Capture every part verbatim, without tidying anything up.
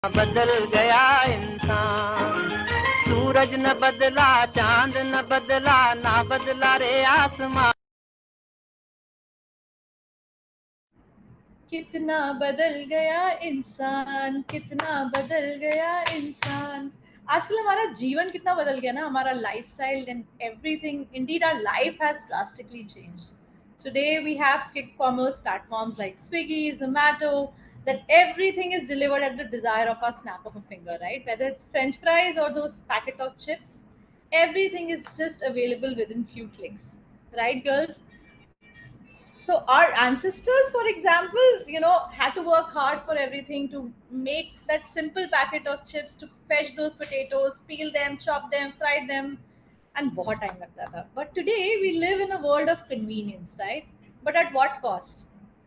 बदल गया इंसान, सूरज न बदला, चांद न बदला, ना बदला रे आसमान। कितना बदल गया इंसान, कितना बदल गया इंसान। आजकल हमारा जीवन कितना बदल गया ना, हमारा lifestyle and everything, indeed our life has drastically changed. Today we have quick commerce platforms like Swiggy, Zomato, that everything is delivered at the desire of a snap of a finger, right? Whether it's french fries or those packet of chips, everything is just available within few clicks, right girls? So our ancestors, for example, you know had to work hard for everything to make that simple packet of chips, to fetch those potatoes, peel them, chop them, fry them, and बहुत time लगता था. But today we live in a world of convenience, right? But at what cost?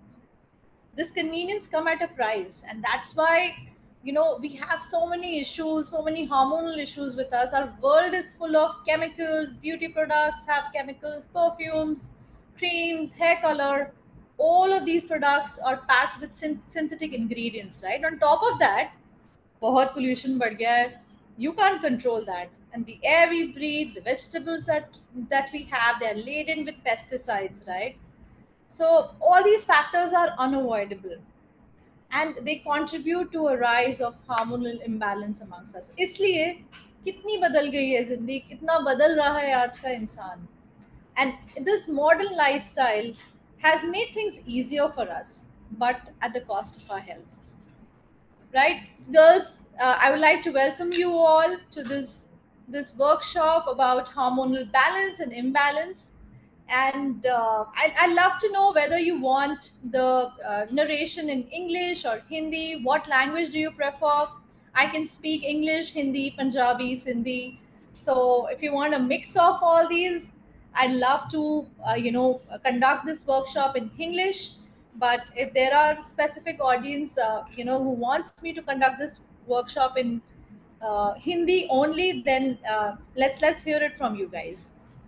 This convenience come at a price, and that's why you know we have so many issues, so many hormonal issues with us. Our world is full of chemicals, beauty products have chemicals, perfumes, creams, hair color. All of these products are packed with syn- synthetic ingredients, right? On top of that, बहुत pollution बढ़ गया है. You can't control that. And the air we breathe, the vegetables that that we have, they're laden with pesticides, right? So all these factors are unavoidable, and they contribute to a rise of hormonal imbalance amongst us. इसलिए कितनी बदल गई है जिंदगी, कितना बदल रहा है आज का इंसान. And this modern lifestyle has made things easier for us, but at the cost of our health. Right, girls? Uh, I would like to welcome you all to this this workshop about hormonal balance and imbalance. And uh, I, I love to know whether you want the uh, narration in English or Hindi. What language do you prefer? I can speak English, Hindi, Punjabi, Sindhi. So if you want a mix of all these, I'd love to, uh, you know, conduct this workshop in English. But if there are specific audience, uh, you know, who wants me to conduct this workshop in uh, Hindi only, then uh, let's let's hear it from you guys.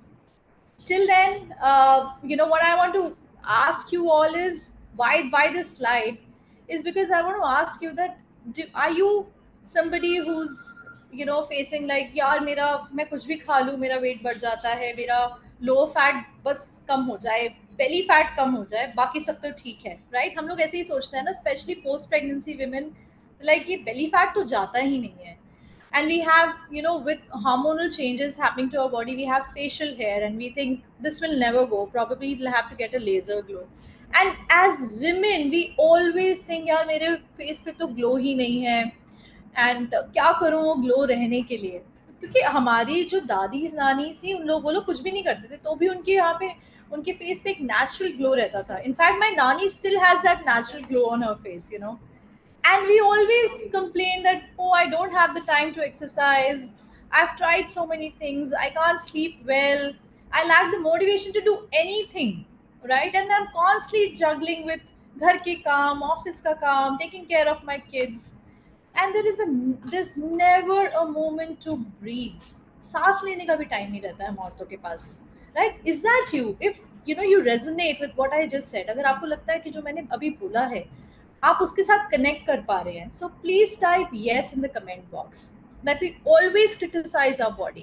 Till then, uh, you know what I want to ask you all is why why this slide is because I want to ask you that do, are you somebody who's you know facing like यार मेरा मैं कुछ भी खा लूँ मेरा wait बढ़ जाता है, मेरा लो फैट बस कम हो जाए, बेली फैट कम हो जाए, बाकी सब तो ठीक है, राइट? हम लोग ऐसे ही सोचते हैं ना, specially post pregnancy women, like ये बेली फैट तो जाता ही नहीं है. And we have, you know with hormonal changes happening to our body, we have facial hair and we think this will never go, probably we'll have to get a laser glow. And as women we always think यार मेरे face पे तो glow ही नहीं है, and क्या करूं वो glow रहने के लिए. क्योंकि हमारी जो दादी नानी थी, उन लोग वो लोग कुछ भी नहीं करते थे, तो भी उनके यहाँ पे उनके फेस पे एक नेचुरल ग्लो रहता था. In fact my nani still has that natural glow on her face, you know. And we always complain that, oh, I don't have the time to exercise, I've tried so many things, I can't sleep well, I lack the motivation to do anything, right? And I'm constantly juggling with ghar ke kaam, office ka kaam, taking care of my kids, and there is a there's never a moment to breathe. सांस लेने का भी time नहीं रहता है हम औरतों के पास, right? Is that you? If you know you resonate with what I just said, अगर आपको लगता है कि जो मैंने अभी बोला है आप उसके साथ कनेक्ट कर पा रहे हैं, so please type yes in the comment box. That we always criticize our body.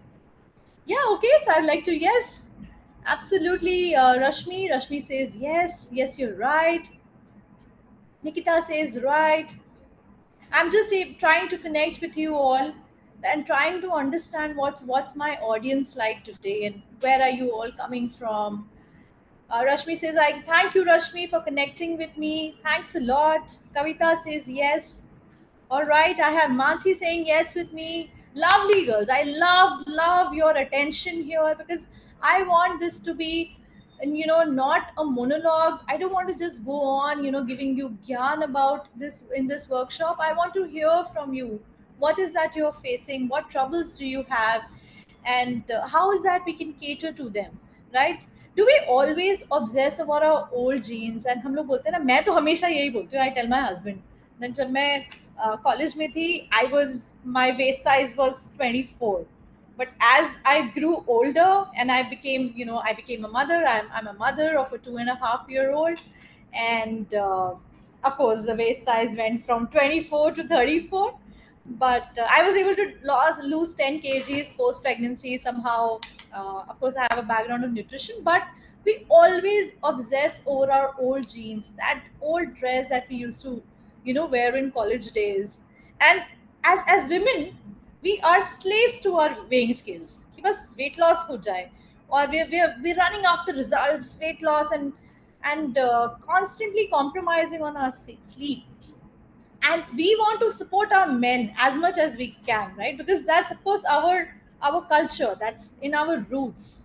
Yeah, okay, so I'd like to, yes, absolutely. uh, rashmi rashmi says yes, yes, you're right. Nikita says right. I'm just eh, trying to connect with you all and trying to understand what's what's my audience like today and where are you all coming from. Uh, Rashmi says, I thank you, Rashmi, for connecting with me. Thanks a lot. Kavita says yes. All right, I have Mansi saying yes with me. Lovely girls. I love, love your attention here because I want this to be, and you know, not a monologue. I don't want to just go on, you know, giving you gyan about this in this workshop. I want to hear from you. What is that you're facing? What troubles do you have? And uh, how is that we can cater to them, right? Do we always obsess about our old genes? And हम लोग बोलते हैं ना, मैं तो हमेशा यही बोलती हूँ, I tell my husband that जब मैं कॉलेज में थी, I was my waist size was twenty-four, but as I grew older and I became, you know I became a mother. i'm, I'm a mother of a two and a half year old, and uh, Of course, the waist size went from twenty-four to thirty-four, but uh, I was able to lose, lose ten kgs post pregnancy somehow. Uh, of course, I have a background of nutrition, but we always obsess over our old jeans, that old dress that we used to, you know, wear in college days. And as as women, we are slaves to our weighing scales. कि बस weight loss हो जाए, or we're, we're, we're running after results, weight loss, and and uh, constantly compromising on our se- sleep. And we want to support our men as much as we can, right? Because that's of course our our culture, that's in our roots.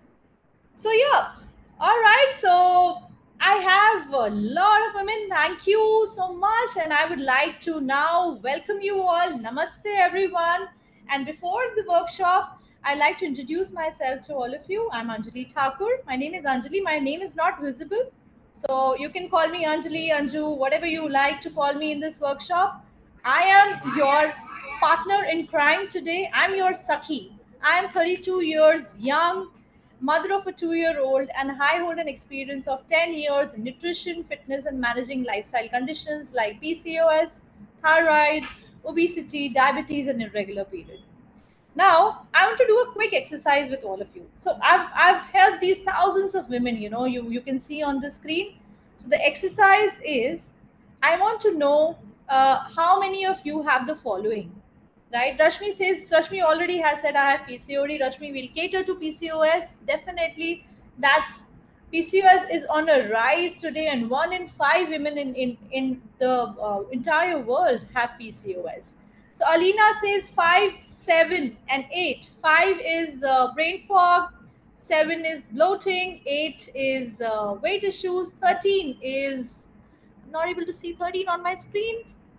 So yeah, all right. So I have a lot of women. Thank you so much, and I would like to now welcome you all. Namaste, everyone. And before the workshop, I'd like to introduce myself to all of you. I'm Anjali Thakur. My name is Anjali. My name is not visible, so you can call me Anjali, Anju, whatever you like to call me in this workshop. I am your partner in crime today. I'm your Sakhi. I am thirty-two years young, mother of a two-year-old, and I hold an experience of ten years in nutrition, fitness, and managing lifestyle conditions like P C O S, thyroid, obesity, diabetes, and irregular period. Now, I want to do a quick exercise with all of you. So I've I've helped these thousands of women, you know, you, you can see on the screen. So the exercise is, I want to know uh, how many of you have the following. Right? Rashmi says, Rashmi already has said I have P C O D. Rashmi will cater to P C O S. Definitely, that's P C O S is on a rise today, and one in five women in, in, in the uh, entire world have P C O S. So Alina says five, seven, and eight. Five is uh, brain fog, seven is bloating, eight is uh, weight issues, thirteen is I'm not able to see thirteen on my screen.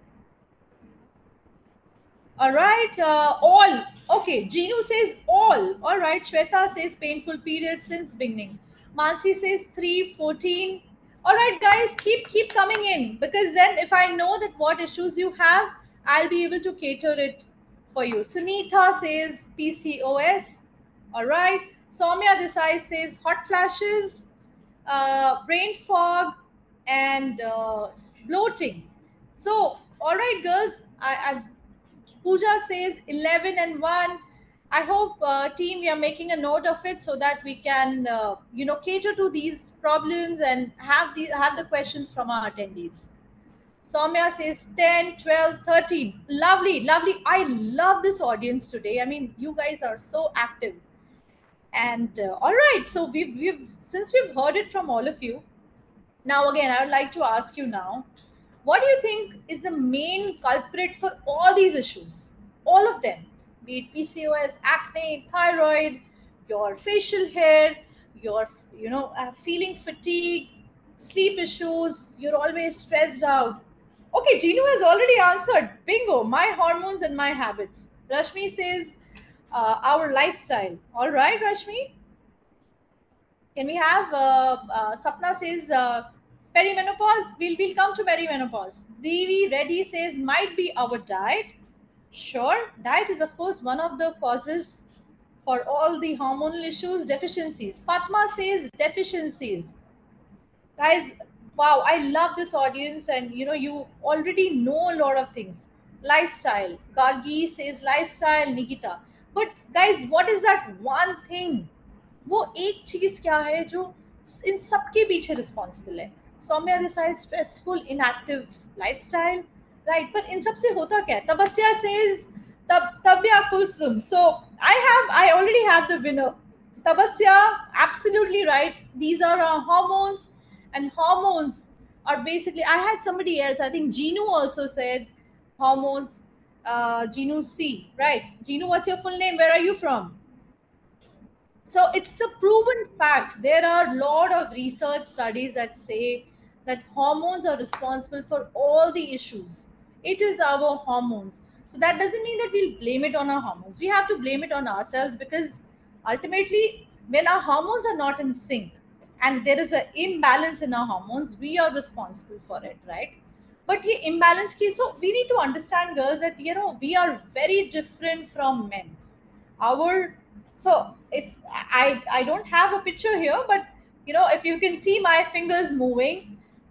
All right, uh, all. Okay, Ginu says all. All right, Shweta says painful period since beginning. Mansi says three, fourteen. All right, guys, keep keep coming in, because then if I know that what issues you have, I'll be able to cater it for you. Sunitha says P C O S. All right. Soumya Desai says hot flashes, uh, brain fog, and uh, bloating. So, all right, girls, I, I've Pooja says eleven and one. I hope, uh, team, we are making a note of it so that we can, uh, you know, cater to these problems and have the have the questions from our attendees. Soumya says ten, twelve, thirteen. Lovely, lovely. I love this audience today. I mean, you guys are so active. And uh, all right, so we've, we've since we've heard it from all of you, now again, I would like to ask you now, what do you think is the main culprit for all these issues? All of them, be it P C O S, acne, thyroid, your facial hair, your, you know, uh, feeling fatigue, sleep issues, you're always stressed out. Okay, Ginu has already answered. Bingo, my hormones and my habits. Rashmi says uh, our lifestyle. All right, Rashmi. Can we have uh, uh, Sapna says uh, perimenopause? We'll, we'll come to perimenopause. Devi Reddy says might be our diet. Sure, diet is of course one of the causes for all the hormonal issues, deficiencies. Fatma says deficiencies. Guys, wow, I love this audience, and you know, you already know a lot of things. Lifestyle. Gargi says lifestyle, Nikita. But guys, what is that one thing? वो एक चीज क्या है जो इन सबके पीछे responsible है? Saumya Desai stressful inactive lifestyle, right? पर इन सब से होता क्या है? तपस्या सेज तब Tabya Kulsum. So I have I already have the winner. Tabasya, absolutely right. These are our hormones, and hormones are basically. I had somebody else. I think Ginu also said hormones. Uh, Ginu C, right? Ginu, what's your full name? Where are you from? So it's a proven fact. There are a lot of research studies that say that hormones are responsible for all the issues. It is our hormones. So that doesn't mean that we'll blame it on our hormones. We have to blame it on ourselves, because ultimately, when our hormones are not in sync and there is an imbalance in our hormones, we are responsible for it, right? But the imbalance ki, so we need to understand, girls, that you know, we are very different from men. Our so if I I don't have a picture here, but you know, if you can see my fingers moving,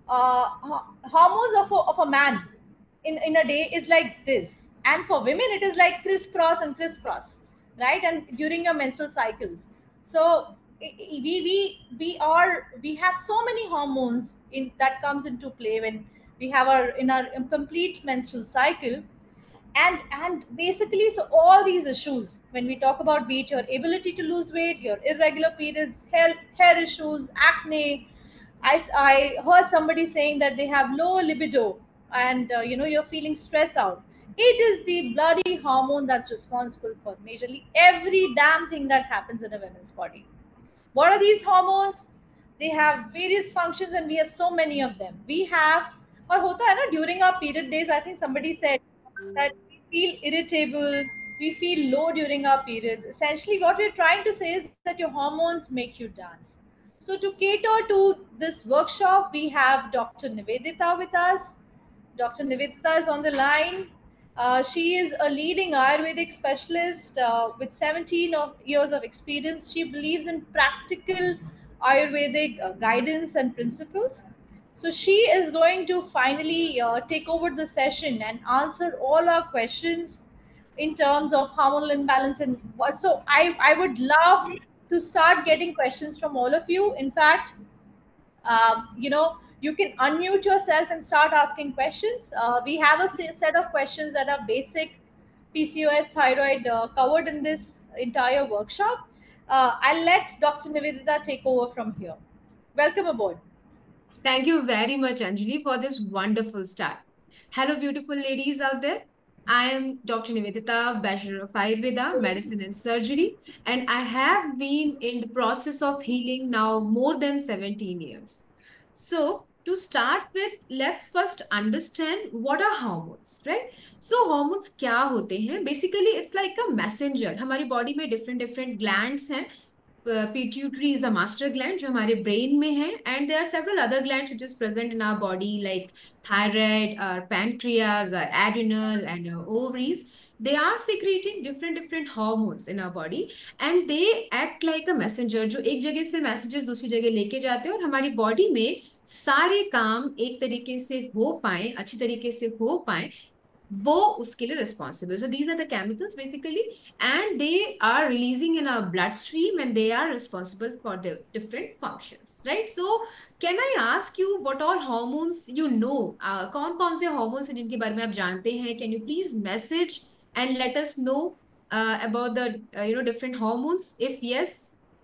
uh, ho- hormones of a, of a man in, in a day is like this, and for women it is like crisscross and crisscross, right? And during your menstrual cycles, so i- i- we we we are we have so many hormones in that comes into play when we have our in our complete menstrual cycle. And and basically, so all these issues, when we talk about, be it your ability to lose weight, your irregular periods, hair hair issues, acne. I, s- I heard somebody saying that they have low libido, and uh, you know, you're feeling stressed out. It is the bloody hormone that's responsible for majorly every damn thing that happens in a woman's body. What are these hormones? They have various functions, and we have so many of them. We have, or hota hai na, during our period days, I think somebody said that we feel irritable, we feel low during our periods. Essentially, what we're trying to say is that your hormones make you dance. So, to cater to this workshop, we have Doctor Nivedita with us. Doctor Nivedita is on the line. Uh, she is a leading Ayurvedic specialist uh, with seventeen of years of experience. She believes in practical Ayurvedic uh, guidance and principles. So she is going to finally uh, take over the session and answer all our questions in terms of hormonal imbalance and what. So I, I would love to start getting questions from all of you. In fact, um, you know, you can unmute yourself and start asking questions. Uh, we have a se- set of questions that are basic P C O S thyroid uh, covered in this entire workshop. Uh, I'll let Doctor Nivedita take over from here. Welcome aboard. Thank you very much, Anjali, for this wonderful start. Hello, beautiful ladies out there. I am Doctor Nivedita, Bachelor of Ayurveda, Medicine and Surgery, and I have been in the process of healing now more than seventeen years. So, to start with, let's first understand what are hormones, right? So, hormones क्या होते हैं? Basically, it's like a messenger. हमारी body में different different glands हैं. uh, pituitary is a master gland जो हमारे brain में है, and there are several other glands which is present in our body like thyroid, our pancreas, our adrenal, and our ovaries. They are secreting different different hormones in our body, and they act like a messenger जो एक जगह से messages दूसरी जगह लेके जाते हैं और हमारी body में सारे काम एक तरीके से हो पाए, अच्छी तरीके से हो पाए, वो उसके लिए responsible. So these are the chemicals basically, and they are releasing in our bloodstream, and they are responsible for the different functions, right? So can I ask you what all hormones you know? Uh, कौन कौन से hormones हैं जिनके बारे में आप जानते हैं? Can you please message and let us know uh, about the uh, you know different hormones? If yes,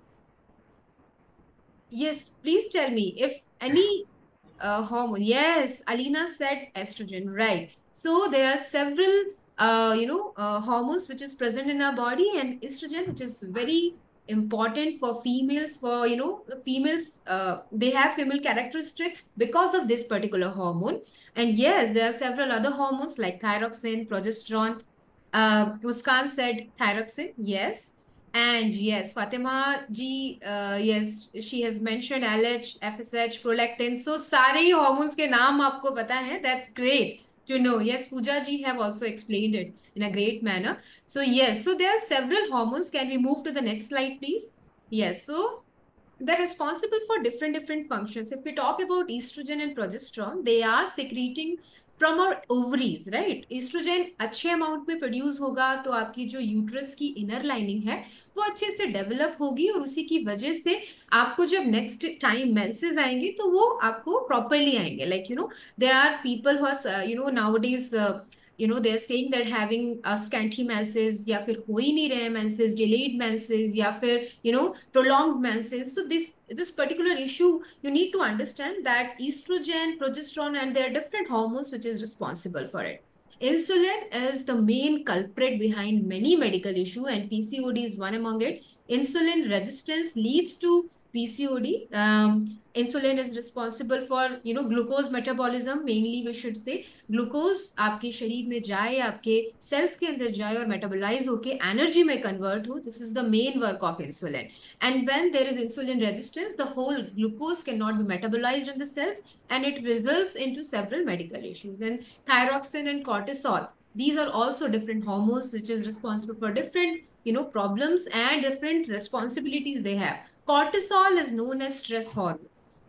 yes, please tell me if any uh, hormone. Yes, Alina said estrogen, right? So there are several, uh, you know, uh, hormones which is present in our body, and estrogen, which is very important for females. For you know, females, uh, they have female characteristics because of this particular hormone. And yes, there are several other hormones like thyroxine, progesterone. Uh, Muskan said thyroxine, yes. And yes, Fatima ji, uh, yes, she has mentioned L H, F S H, prolactin. So सारे ही hormones के नाम आपको पता है. That's great to know. Yes, Pooja ji have also explained it in a great manner. So yes, so there are several hormones. Can we move to the next slide, please? Yes, so they're responsible for different different functions. If we talk about estrogen and progesterone, they are secreting from our ovaries, right? Estrogen अच्छे amount में produce होगा तो आपकी जो uterus की inner lining है वो अच्छे से develop होगी, और उसी की वजह से आपको जब next time menses आएंगे तो वो आपको properly आएंगे. Like you know, there are people who are uh, you know nowadays uh, you know they're saying that having a scanty menses, या फिर हो ही नहीं रहे menses, delayed menses, या फिर you know prolonged menses. So this this particular issue, you need to understand that estrogen, progesterone, and there are different hormones which is responsible for it. Insulin is the main culprit behind many medical issue, and P C O D is one among it. Insulin resistance leads to P C O D. Um, insulin is responsible for you know glucose metabolism, mainly we should say. Glucose आपके शरीर में जाए, आपके sales के अंदर जाए और metabolise होके एनर्जी में कन्वर्ट हो. This is the main work of insulin. And when there is insulin resistance, the whole glucose cannot be metabolized in the cells, and it results into several medical issues. And thyroxine and cortisol, these are also different hormones which is responsible for different you know problems and different responsibilities they have. Cortisol is known as stress hormone.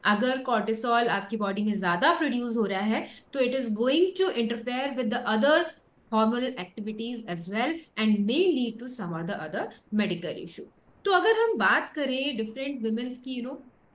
अगर cortisol आपकी body में ज्यादा produce हो रहा है तो it is going to interfere with the other hormonal activities as well and may lead to some or the other medical issue. तो अगर हम बात करें डिफरेंट वुमेन्स की, यू नो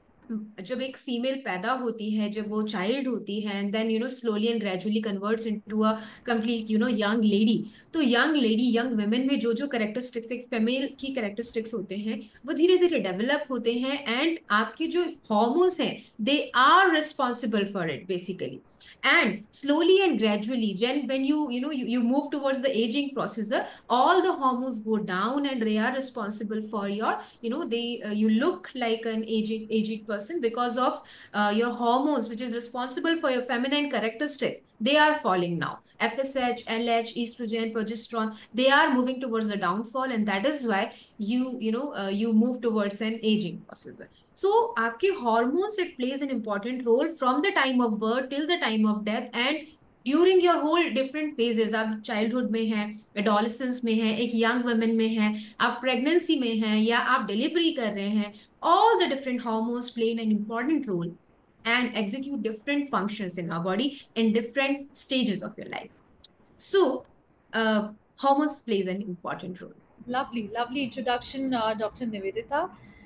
जब एक फीमेल पैदा होती है, जब वो चाइल्ड होती है and then you know slowly and gradually converts into a complete you know young lady, तो यंग लेडी यंग वुमेन में जो जो कैरेक्टरिस्टिक्स एक फीमेल की कैरेक्टरिस्टिक्स होते हैं वो धीरे धीरे डेवलप होते हैं एंड आपके जो हॉर्मोन्स हैं they are responsible for it basically. And slowly and gradually, when, when you you know you, you move towards the aging process, the, all the hormones go down and they are responsible for your, you know they uh, you look like an aged aged person because of uh, your hormones which is responsible for your feminine characteristics. They are falling now. F S H, L H, estrogen, progesterone, they are moving towards the downfall, and that is why you you know uh, you move towards an aging process. So आपके hormones, it plays an important role from the time of birth till the time of death and during your whole different phases. आप childhood में हैं, adolescence में हैं, एक young women में हैं, आप प्रेगनेंसी में हैं या आप डिलीवरी कर रहे हैं, all the different hormones play an important role and execute different functions in our body in different stages of your life. So uh, hormones plays an important role. Lovely, lovely introduction, uh, Doctor Nivedita.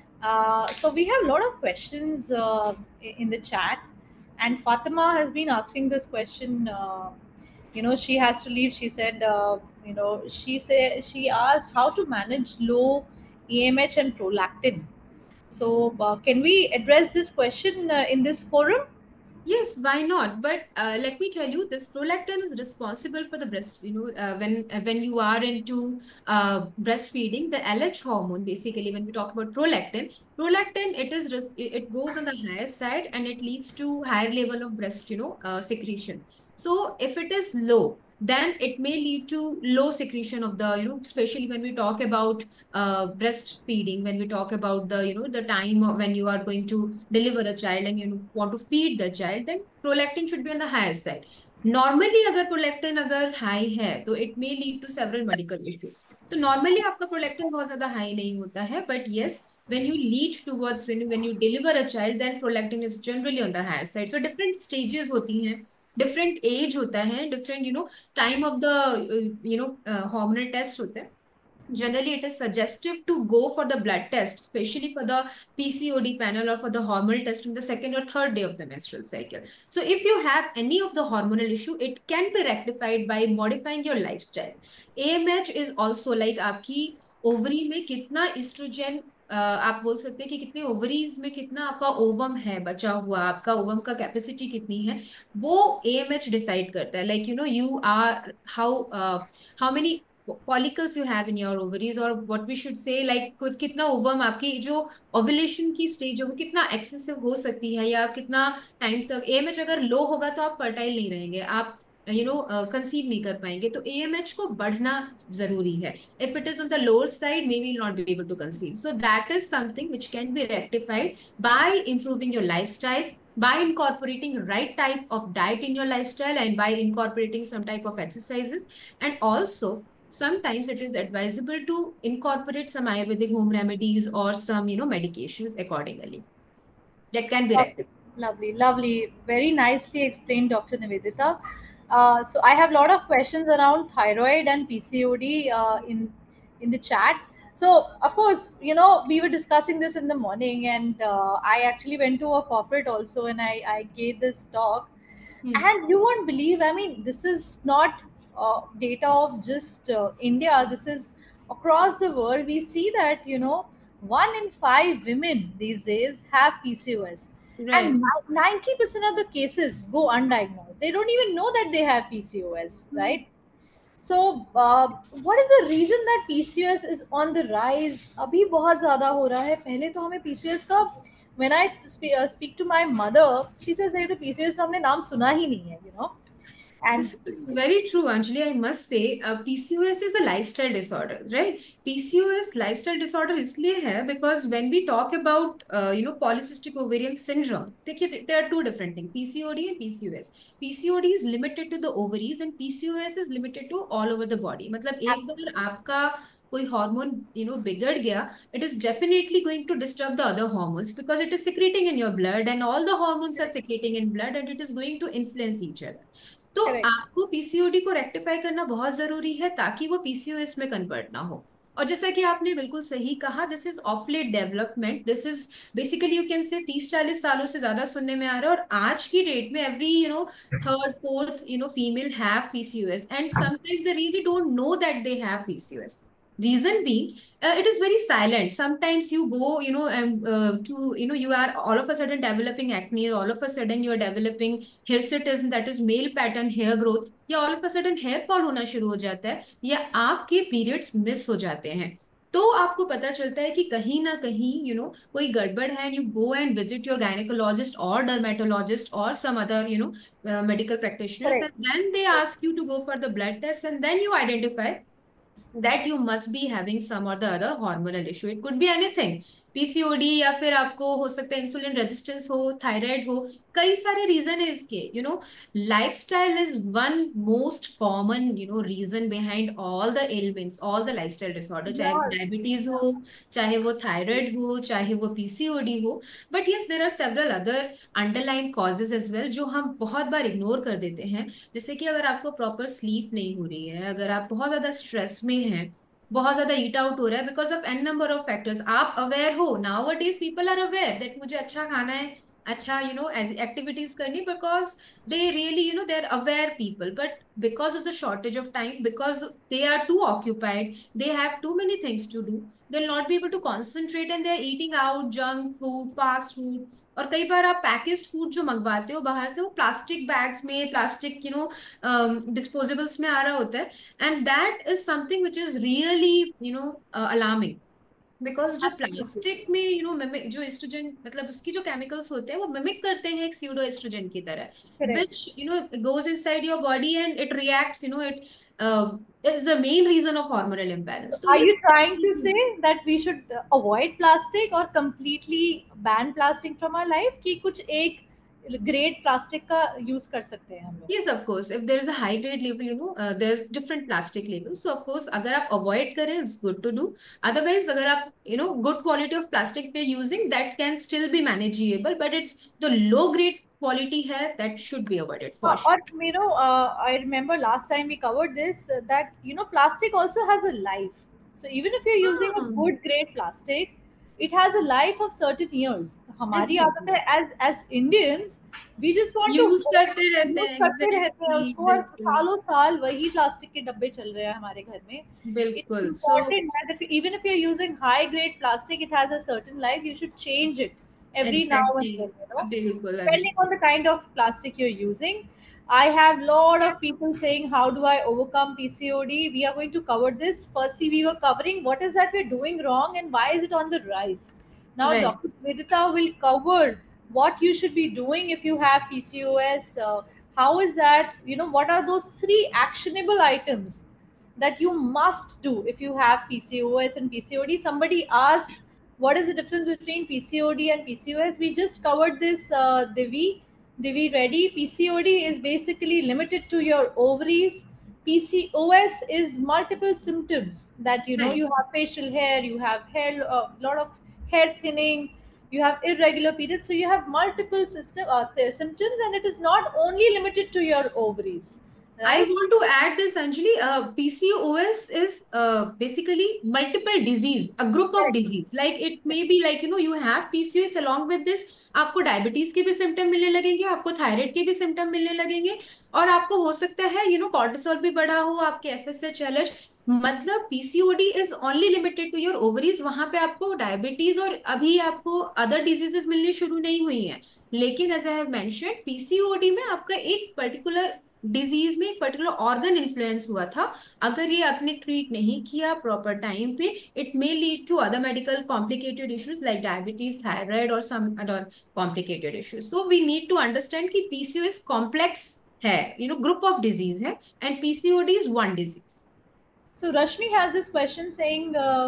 Uh, so we have a lot of questions uh, in the chat, and Fatima has been asking this question. Uh, you know, she has to leave. She said, uh, you know, she said she asked how to manage low A M H and prolactin. So uh, can we address this question uh, in this forum? Yes, why not? But uh, let me tell you, this prolactin is responsible for the breast. You know, uh, when uh, when you are into uh, breastfeeding, the L H hormone, basically, when we talk about prolactin, prolactin it is res- it goes on the higher side and it leads to higher level of breast, you know, uh, secretion. So if it is low, then it may lead to low secretion of the, you know, especially when we talk about uh, breastfeeding, when we talk about the, you know, the time of when you are going to deliver a child and you want to feed the child, then prolactin should be on the higher side. Normally, अगर prolactin अगर high है, तो it may lead to several medical issues. तो normally आपका prolactin बहुत ज़्यादा high नहीं होता है, but yes, when you lead towards when when you deliver a child, then prolactin is generally on the higher side. So different stages होती हैं, different age होता है, different you know time of the uh, you know uh, hormonal test होता है. Generally it is suggestive to go for the blood test, especially for the P C O D panel or for the hormonal test in the second or third day of the menstrual cycle. So if you have any of the hormonal issue, it can be rectified by modifying your lifestyle. A M H is also like आपकी ovary में कितना estrogen, uh, आप बोल सकते हैं कि कितने ovaries में कितना आपका ओवम है बचा हुआ, आपका ओवम का कैपेसिटी कितनी है, वो A M H डिसाइड करता है. Like you know you are how how many follicles you have in your ovaries, or what we should say like कुछ कितना ovum आपकी जो ovulation की stage है वो कितना excessive हो सकती है, या आप कितना टाइम तक. A M H अगर लो होगा तो आप fertile नहीं रहेंगे, आप you know कंसीव नहीं कर पाएंगे. तो A M H को बढ़ना जरूरी है. If it is on the lower side, maybe you'll not be able to conceive. So that is something which can be rectified by improving your lifestyle, by incorporating right type of diet in your lifestyle, and by incorporating some type of exercises. And also sometimes it is advisable to incorporate some Ayurvedic home remedies or some, you know, medications accordingly. That can be rectified. Lovely, lovely. Very nicely explained, Doctor Nivedita. Uh, so I have a lot of questions around thyroid and P C O D uh, in in the chat. So of course, you know, we were discussing this in the morning, and uh, I actually went to a corporate also, and I, I gave this talk. Hmm. And you won't believe, I mean, this is not uh, data of just uh, India. This is across the world. We see that, you know, one in five women these days have P C O S. Right. And ninety percent of the cases go undiagnosed. They don't even know that they have P C O S, right? So uh, what is the reason that P C O S is on the rise? अभी बहुत ज़्यादा हो रहा है. पहले तो हमें P C O S का, when I speak, uh, speak to my mother, she says ये तो P C O S हमने नाम सुना ही नहीं है, you know. And this is very true, Anjali. I must say, uh, P C O S is a lifestyle disorder, right? P C O S lifestyle disorder इसलिए है because when we talk about, uh, you know, polycystic ovarian syndrome, देखिए, there are two different things: P C O D and P C O S. P C O D is limited to the ovaries and P C O S is limited to all over the body. मतलब एक बार आपका कोई hormone you know बिगड़ गया, it is definitely going to disturb the other hormones because it is secreting in your blood and all the hormones are secreting in blood and it is going to influence each other. तो Correct. आपको PCOD को rectify करना बहुत जरूरी है ताकि वो PCOS में कन्वर्ट ना हो। और जैसा कि आपने बिल्कुल सही कहा, this is of late development, this is basically you can say तीस चालीस सालों से ज्यादा सुनने में आ रहा है, और आज की डेट में every you know third fourth you know female have PCOS and sometimes they really don't know that they have P C O S. Reason being, uh, it is very silent. Sometimes you go, you know, um, uh, to, you know, you are all of a sudden developing acne, all of a sudden you are developing hirsutism, that is male pattern hair growth, या all of a sudden hair fall होना शुरू हो जाता है, या आपके periods miss हो जाते हैं। तो आपको पता चलता है कि कहीं ना कहीं यू you नो know, कोई गड़बड़ है, you go and visit your gynaecologist और डर्मेटोलॉजिस्ट और some other you know medical practitioners, Correct. and then they ask you to go for the blood test and then you identify that you must be having some or the other hormonal issue. It could be anything, PCOD, या फिर आपको हो सकता है insulin resistance हो, thyroid हो, कई सारे रीजन है इसके। You know lifestyle is one most common you know reason behind all the elements, all the lifestyle disorder, चाहे वो Yes. डायबिटीज हो, चाहे वो थायराइड हो, चाहे वो पीसीओडी हो। But yes, there are several other underline causes as well जो हम बहुत बार इग्नोर कर देते हैं। जैसे कि अगर आपको प्रॉपर स्लीप नहीं हो रही है, अगर आप बहुत ज्यादा स्ट्रेस में हैं, बहुत ज्यादा ईट आउट हो रहा है because of an number of factors, आप अवेयर हो, nowadays people are aware that मुझे अच्छा खाना है, अच्छा यू नो एक्टिविटीज करनी, because they really you know they are aware people, but because of the shortage of time, because they are too occupied, they have too many things to do, they'll not be able to concentrate and they're eating out junk food, fast food। और कई बार आप packaged food जो मंगवाते हो बाहर से, वो plastic bags में, प्लास्टिक यू नो डिस्पोजेबल्स में आ रहा होता है, and that is something which is really you know alarming, because जो Absolutely. प्लास्टिक में यू नो मिमिक जो एस्ट्रोजन, मतलब उसकी जो केमिकल्स होते हैं वो मिमिक करते हैं एक स्यूडो एस्ट्रोजन की तरह, Correct. which you know goes inside your body and it reacts, you know it uh, is the main reason of hormonal So imbalance। तो are ये you trying to say that we should uh, avoid plastic or completely ban plastic from our life? कि कुछ एक grade plastic का use कर सकते हैं हम लोग? yes, of course, if there is a high grade label, you know uh, there's different plastic labels, so of course अगर आप avoid करें it's good to do, otherwise अगर आप you know good quality of plastic we are using, that can still be manageable, but it's the low grade quality है that should be avoided for Uh, sure। or you know, uh, I remember last time we covered this uh, that you know plastic also has a life. So even if you're using a Hmm, good grade plastic, it has a life of certain years. तो हमारी आदत exactly, है as as Indians, we just want to use करते रहते use हैं, करते रहते हैं exactly, उसको और बिल्कुल सालों साल वही प्लास्टिक के डब्बे चल रहे हैं हमारे घर में. It's बिल्कुल। so important that if, even if you're using high grade plastic, it has a certain life. You should change it every now and exactly, then. You know, बिल्कुल depending Anjali. on the kind of plastic you're using. I have lot of people saying, how do I overcome P C O D? We are going to cover this. Firstly, we were covering what is that we're doing wrong and why is it on the rise. Now, right, Doctor Vedita will cover what you should be doing if you have P C O S. Uh, how is that? You know, what are those three actionable items that you must do if you have P C O S and P C O D? Somebody asked, what is the difference between P C O D and P C O S? We just covered this, uh, Divi. Divi Reddy. P C O D is basically limited to your ovaries. P C O S is multiple symptoms that you know right, you have facial hair, you have hair, a uh, lot of hair thinning, you have irregular periods, so you have multiple system uh, th- symptoms, and it is not only limited to your ovaries, I right? want to add this, Anjali. Uh, P C O S is uh, basically multiple disease, a group of Correct. disease. Like it may be like, you know, you have P C O S, along with this, आपको diabetes के भी symptom मिलने लगेंगे, आपको thyroid के भी symptom मिलने लगेंगे, और आपको हो सकता है, यू नो, कॉर्टिसोल भी बढ़ा हो, आपके एफएसएच, एलएच, मतलब PCOD is only limited to your ovaries, वहां पे आपको डायबिटीज और अभी आपको अदर डिजीजेस मिलनी शुरू नहीं हुई हैं। लेकिन as I have mentioned, PCOD में आपका एक पर्टिकुलर डिजीज में एक पर्टिकुलर ऑर्गन इन्फ्लुएंस हुआ था, अगर ये आपने ट्रीट नहीं किया प्रॉपर टाइम पे, it may lead to other medical complicated issues like diabetes, thyroid और some other complicated issues. So we need to understand कि पीसीओएस कॉम्प्लेक्स है, you know group of disease है, and PCOD is one disease. So Rashmi has this question saying, uh,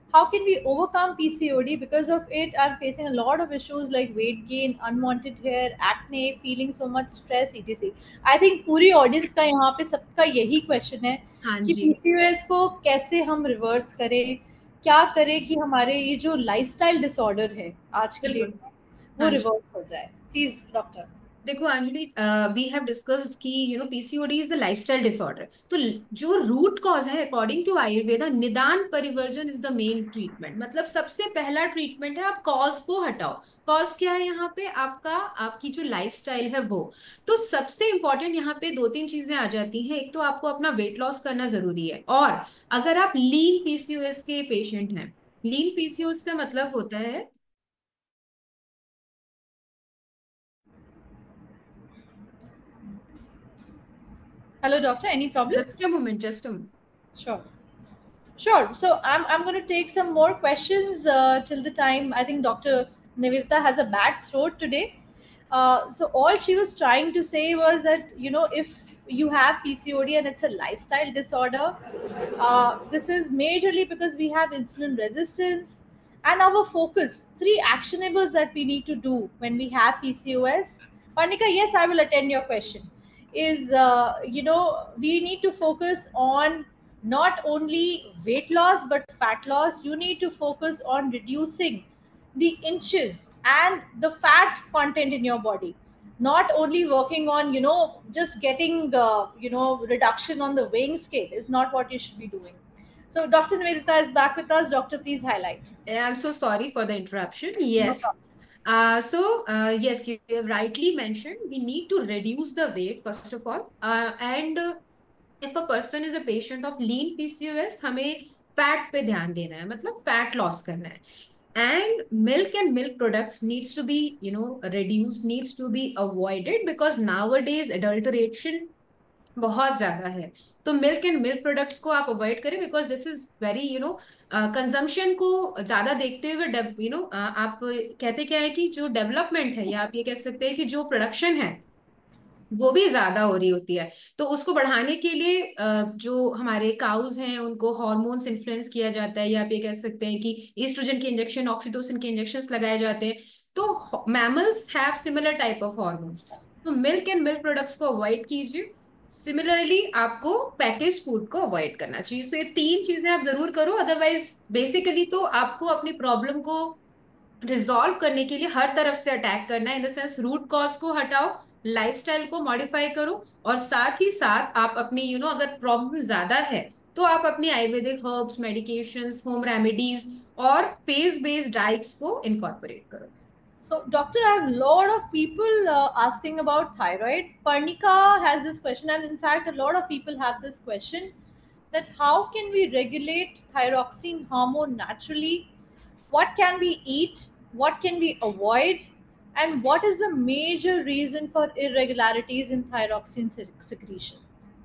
How can we overcome P C O D? Because of it, I'm facing a lot of issues like weight gain, unwanted hair, acne, feeling so much stress, et cetera. I think पूरी audience का यहाँ पे सबका यही question है हाँ कि जी, P C O S को कैसे हम reverse करें, क्या करें कि हमारे ये जो lifestyle disorder है आज के बिल्कुल। डेट में वो हाँ जी, reverse हो जाए. Please, doctor. देखो अंजलि, वी हैव डिस्कस्ड कि you know PCOD is a lifestyle disorder. तो ल- जो रूट कॉज है according to Ayurveda, nidan parivarjan is the main treatment. मतलब सबसे पहला ट्रीटमेंट है आप कॉज को हटाओ। कॉज क्या है यहाँ पे? आपका आपकी जो लाइफस्टाइल है वो। तो सबसे इंपॉर्टेंट यहाँ पे दो तीन चीजें आ जाती हैं। एक तो आपको अपना वेट लॉस करना जरूरी है, और अगर आप लीन पीसीओएस के पेशेंट हैं, लीन पीसीओएस का मतलब होता है, Hello, doctor. Any problem? Just a moment, just a moment. Sure. Sure. So I'm I'm going to take some more questions uh, till the time I think Doctor Nivedita has a bad throat today. Uh, so all she was trying to say was that you know if you have P C O D and it's a lifestyle disorder, uh, this is majorly because we have insulin resistance and our focus. Three actionables that we need to do when we have P C O S. Parnika, yes, I will attend your question. Is uh, you know we need to focus on not only weight loss but fat loss. You need to focus on reducing the inches and the fat content in your body, not only working on you know just getting uh, you know reduction on the weighing scale is not what you should be doing. So Dr. Nivedita is back with us. Doctor, please highlight. I'm so sorry for the interruption. No Yes. problem. Uh, so, uh, yes, you you have rightly mentioned we need to reduce the weight, first of all. Uh, and uh, if a person is a patient of lean P C O S, हमें fat पे ध्यान देना है, मतलब fat loss करना है. And milk and milk products needs to be, you know, reduced, needs to be avoided, because nowadays adulteration बहुत ज्यादा है. तो मिल्क एंड मिल्क प्रोडक्ट्स को आप अवॉइड करें, because this is very you know consumption को ज्यादा देखते हुए, यू नो आप कहते क्या है कि जो डेवलपमेंट है, या आप ये कह सकते हैं कि जो प्रोडक्शन है वो भी ज्यादा हो रही होती है. तो उसको बढ़ाने के लिए अ, जो हमारे काउज हैं उनको हार्मोन्स इन्फ्लुएंस किया जाता है, या आप ये कह सकते हैं कि ईस्ट्रोजन के इंजेक्शन, ऑक्सीटोसिन के इंजेक्शंस लगाए जाते हैं. तो mammals have similar type of hormones. तो मिल्क एंड मिल्क प्रोडक्ट्स को अवॉइड कीजिए. सिमिलरली आपको पैकेज फूड को अवॉइड करना चाहिए. सो ये तीन चीजें आप जरूर करो, अदरवाइज बेसिकली तो आपको अपनी प्रॉब्लम को रिजॉल्व करने के लिए हर तरफ से अटैक करना है. In the sense root cause को हटाओ, लाइफस्टाइल को मॉडिफाई करो, और साथ ही साथ आप अपनी यू you नो know, अगर प्रॉब्लम ज्यादा है तो आप अपनी Ayurvedic herbs, medications, home remedies और फेज बेस्ड डाइट्स को इनकॉर्पोरेट करो. So, doctor, I have a lot of people uh, asking about thyroid. Parnika has this question, and in fact, a lot of people have this question that how can we regulate thyroxine hormone naturally? What can we eat? What can we avoid? And what is the major reason for irregularities in thyroxine sec- secretion?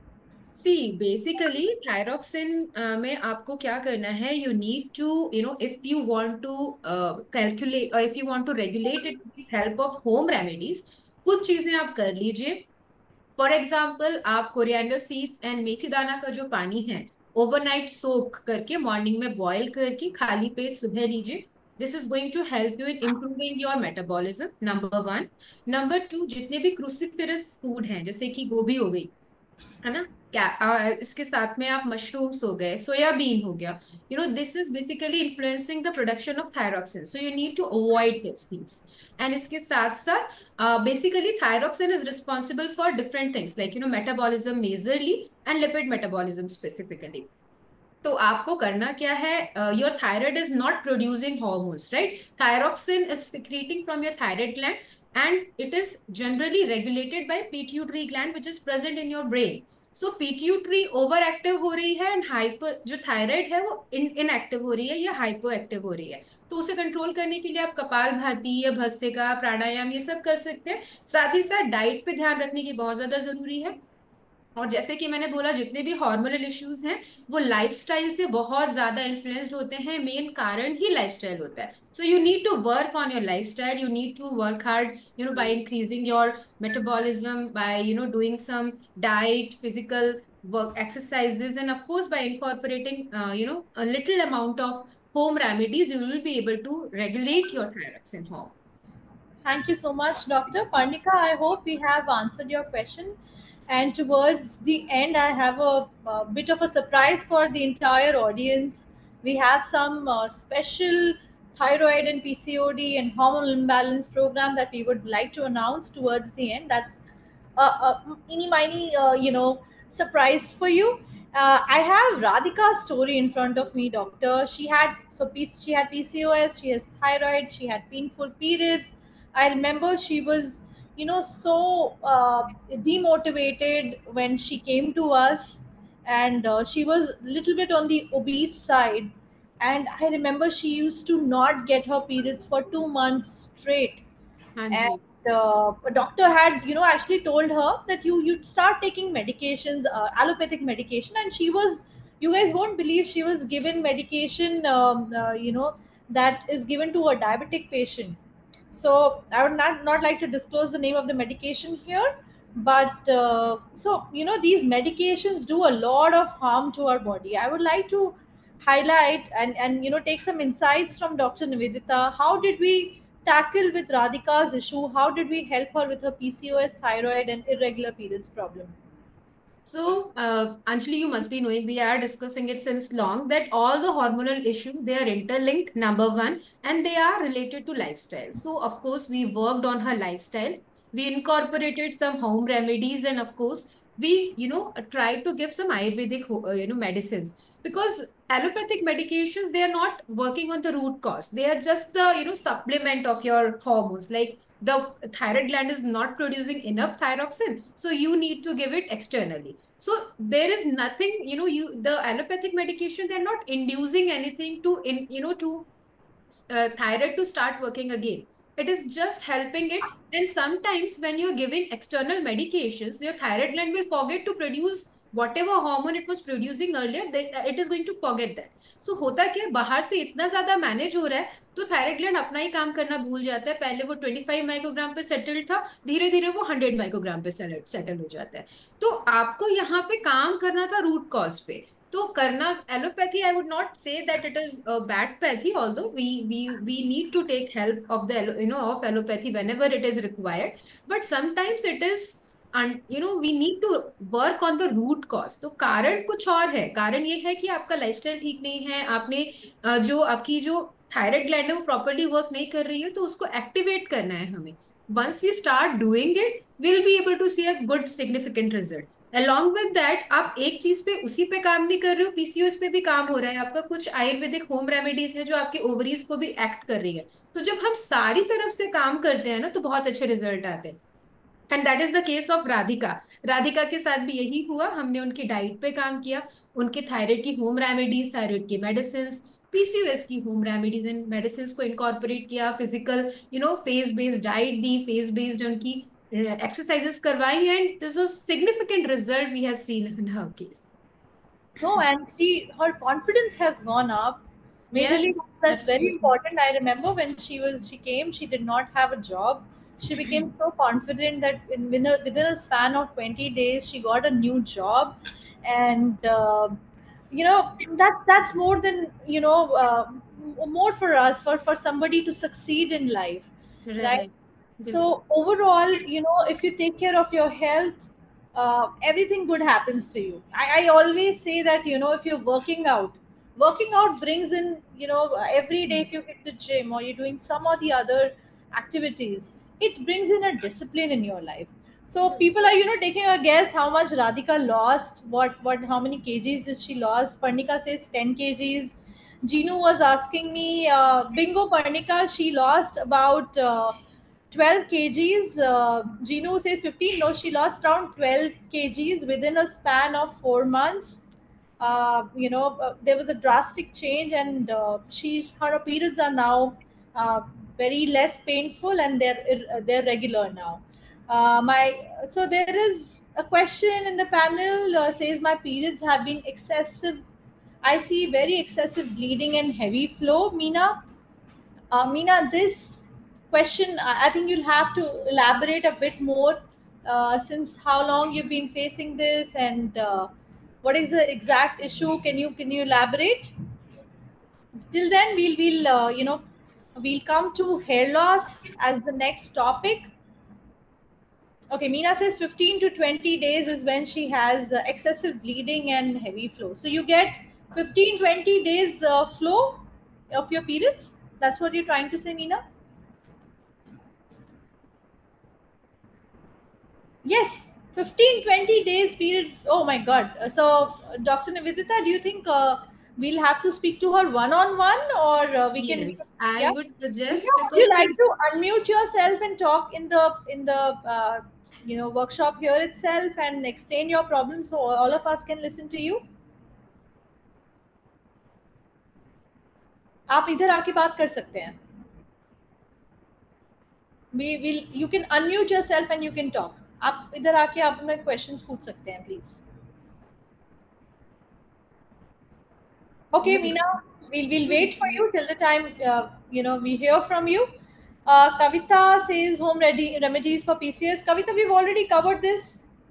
See basically thyroxine में आपको क्या करना है, you need to you know if you want to calculate, if you want to regulate it with help of home remedies, कुछ चीजें आप कर लीजिए. फॉर एग्जाम्पल, आप कोरिएंडर सीड्स एंड मेथी दाना का जो पानी है, ओवरनाइट सोक करके मॉर्निंग में बॉईल करके खाली पेट सुबह लीजिए. This is going to help you in improving your metabolism, number one. Number two, जितने भी क्रूसिफेरस फूड हैं, जैसे कि गोभी हो गई, है ना, क्या आ, इसके साथ में आप मशरूम्स हो गए, सोयाबीन हो गया, you know this is basically influencing the production of thyroxine, so you need to avoid this things. And इसके साथ साथ basically thyroxine is responsible for different things like you know metabolism majorly, and lipid metabolism specifically. तो आपको करना क्या है, your thyroid is not producing hormones, right? Thyroxine is secreting from your thyroid gland, and it is generally regulated by pituitary gland which is present in your brain. So pituitary over active हो रही है, and hyper जो thyroid है वो inactive हो रही है या हाइपर एक्टिव हो रही है. तो उसे कंट्रोल करने के लिए आप कपाल भाती या भस्त्रिका प्राणायाम ये सब कर सकते हैं. साथ ही साथ डाइट पे ध्यान रखने की बहुत ज्यादा जरूरी है. और जैसे कि मैंने बोला, जितने भी हार्मोनल इश्यूज हैं वो लाइफस्टाइल से बहुत ज्यादा इन्फ्लुएंस्ड होते हैं. मेन कारण ही लाइफस्टाइल होता है. So you need to work on your lifestyle, you need to work hard, you know by increasing your metabolism, by you know doing some diet, physical work exercises, and of course by incorporating uh, you know a little amount of home remedies, you will be able to regulate your thyroxine hormone. Thank you so much, Doctor Parnika. I hope we have answered your question. And towards the end, I have a, a bit of a surprise for the entire audience. We have some uh, special thyroid and P C O D and hormonal imbalance program that we would like to announce towards the end. That's a, a mini miny, uh, you know, surprise for you. Uh, I have Radhika's story in front of me, doctor. She had so P- she had P C O S, she has thyroid, she had painful periods. I remember she was, you know, so uh, demotivated when she came to us, and uh, she was a little bit on the obese side. And I remember she used to not get her periods for two months straight, and Anji. uh, a doctor had, you know, actually told her that you you'd start taking medications, uh, allopathic medication. And she was, you guys won't believe, she was given medication, um, uh, you know, that is given to a diabetic patient. So I would not not like to disclose the name of the medication here, but uh, so you know, these medications do a lot of harm to our body. I would like to highlight and and you know, take some insights from Dr. Nivedita. How did we tackle with Radhika's issue? How did we help her with her P C O S, thyroid, and irregular periods problem? So, uh, Anjali, you must be knowing, we are discussing it since long, that all the hormonal issues, they are interlinked, number one, and they are related to lifestyle. So, of course, we worked on her lifestyle. We incorporated some home remedies, and of course, we, you know, tried to give some Ayurvedic, uh, you know, medicines, because allopathic medications, they are not working on the root cause. They are just the, you know, supplement of your hormones. Like, the thyroid gland is not producing enough thyroxine, so you need to give it externally. So there is nothing, you know, you the allopathic medication, they're not inducing anything to in you know to uh, thyroid to start working again. It is just helping it. And sometimes when you're giving external medications, your thyroid gland will forget to produce whatever hormone it was producing earlier, that it is going to forget that. So होता क्या है, बाहर से इतना ज्यादा manage हो रहा है, तो थायराइड ग्लैंड अपना ही काम करना भूल जाता है. पहले वो पच्चीस माइक्रोग्राम पे सेटल्ड था, धीरे धीरे वो सौ माइक्रोग्राम पे सेटल हो जाता है. तो आपको यहाँ पे काम करना था रूट कॉज पे. तो करना allopathy, I would not say that it is bad pathy, although we we we need to take help of the you know of allopathy whenever it is required, but sometimes it is and you know we need to work on the root cause. तो कारण कुछ और है. कारण ये है कि आपका लाइफस्टाइल ठीक नहीं है, आपने uh, जो आपकी जो थायराइड ग्लैंड है वो प्रॉपरली वर्क नहीं कर रही है, तो उसको एक्टिवेट करना है हमें. once we start doing it, we'll be able to see a good significant result. Along with that, आप एक चीज पे उसी पे काम नहीं कर रहे हो, पीसीओएस पे भी काम हो रहा है आपका. कुछ आयुर्वेदिक होम रेमेडीज है जो आपके ओवरीज को भी एक्ट कर रही है. तो जब हम सारी तरफ से काम करते हैं ना, तो बहुत अच्छे रिजल्ट आते हैं. And that is the case of Radhika. Radhika के साथ भी यही हुआ. हमने उनकी डाइट पे काम किया, उनके थायराइड की होम रेमेडीज, थायराइड की मेडिसिन, पीसीओएस की होम रेमेडीज एंड मेडिसिन को इनकॉर्पोरेट किया, physical you know phase based diet दी, फेस बेस्ड उनकी exercises करवाई, and there's a significant result we have seen in her case. No, and she, her confidence has gone up majorly. Yes, That's very absolutely. important. I remember when she was she came, she did not have a job. She became so confident that in within a, within a span of twenty days she got a new job. And uh, you know, that's that's more than, you know, uh, more for us, for for somebody to succeed in life, right? Right. So overall, you know, if you take care of your health, uh, everything good happens to you. I, I always say that, you know, if you're working out, working out brings in, you know, every day, if you hit the gym or you're doing some or the other activities, it brings in a discipline in your life. So people are, you know, taking a guess how much Radhika lost, what what how many kgs did she lost. Parnika says ten kgs. Jinu was asking me, uh, bingo Parnika, she lost about uh, twelve kgs. Uh, Ginu says fifteen. No, she lost around twelve kgs within a span of four months. Uh, you know, uh, there was a drastic change, and uh, she her periods are now uh, very less painful, and they're ir- they're regular now. Uh, my so there is a question in the panel, uh, says my periods have been excessive. I see very excessive bleeding and heavy flow. Meena, uh, Meena, this question, I I think you'll have to elaborate a bit more, uh, since how long you've been facing this, and uh, what is the exact issue? Can you can you elaborate? till then, we'll we'll uh, you know we'll come to hair loss as the next topic. Okay, Meena says fifteen to twenty days is when she has uh, excessive bleeding and heavy flow. So you get fifteen twenty days uh, flow of your periods. That's what you're trying to say, Meena? Yes, fifteen twenty days periods. Oh my God. Uh, So, uh, Doctor Nivedita, do you think uh, we'll have to speak to her one on one, or uh, we can? Yes, I Yeah. would Meena, suggest would you because like see, to unmute yourself and talk in the in the uh, you know workshop here itself and explain your problem so all of us can listen to you? आप इधर आके बात कर सकते हैं. We will. You can unmute yourself and you can talk. आप इधर आके आप अपने questions पूछ सकते हैं, please. Okay, yes, Meena, we'll, we'll no wait for issues. you till the time uh, you know we hear from you. Uh, Kavita says home ready remedies for P C O S. Kavita, we've already covered this.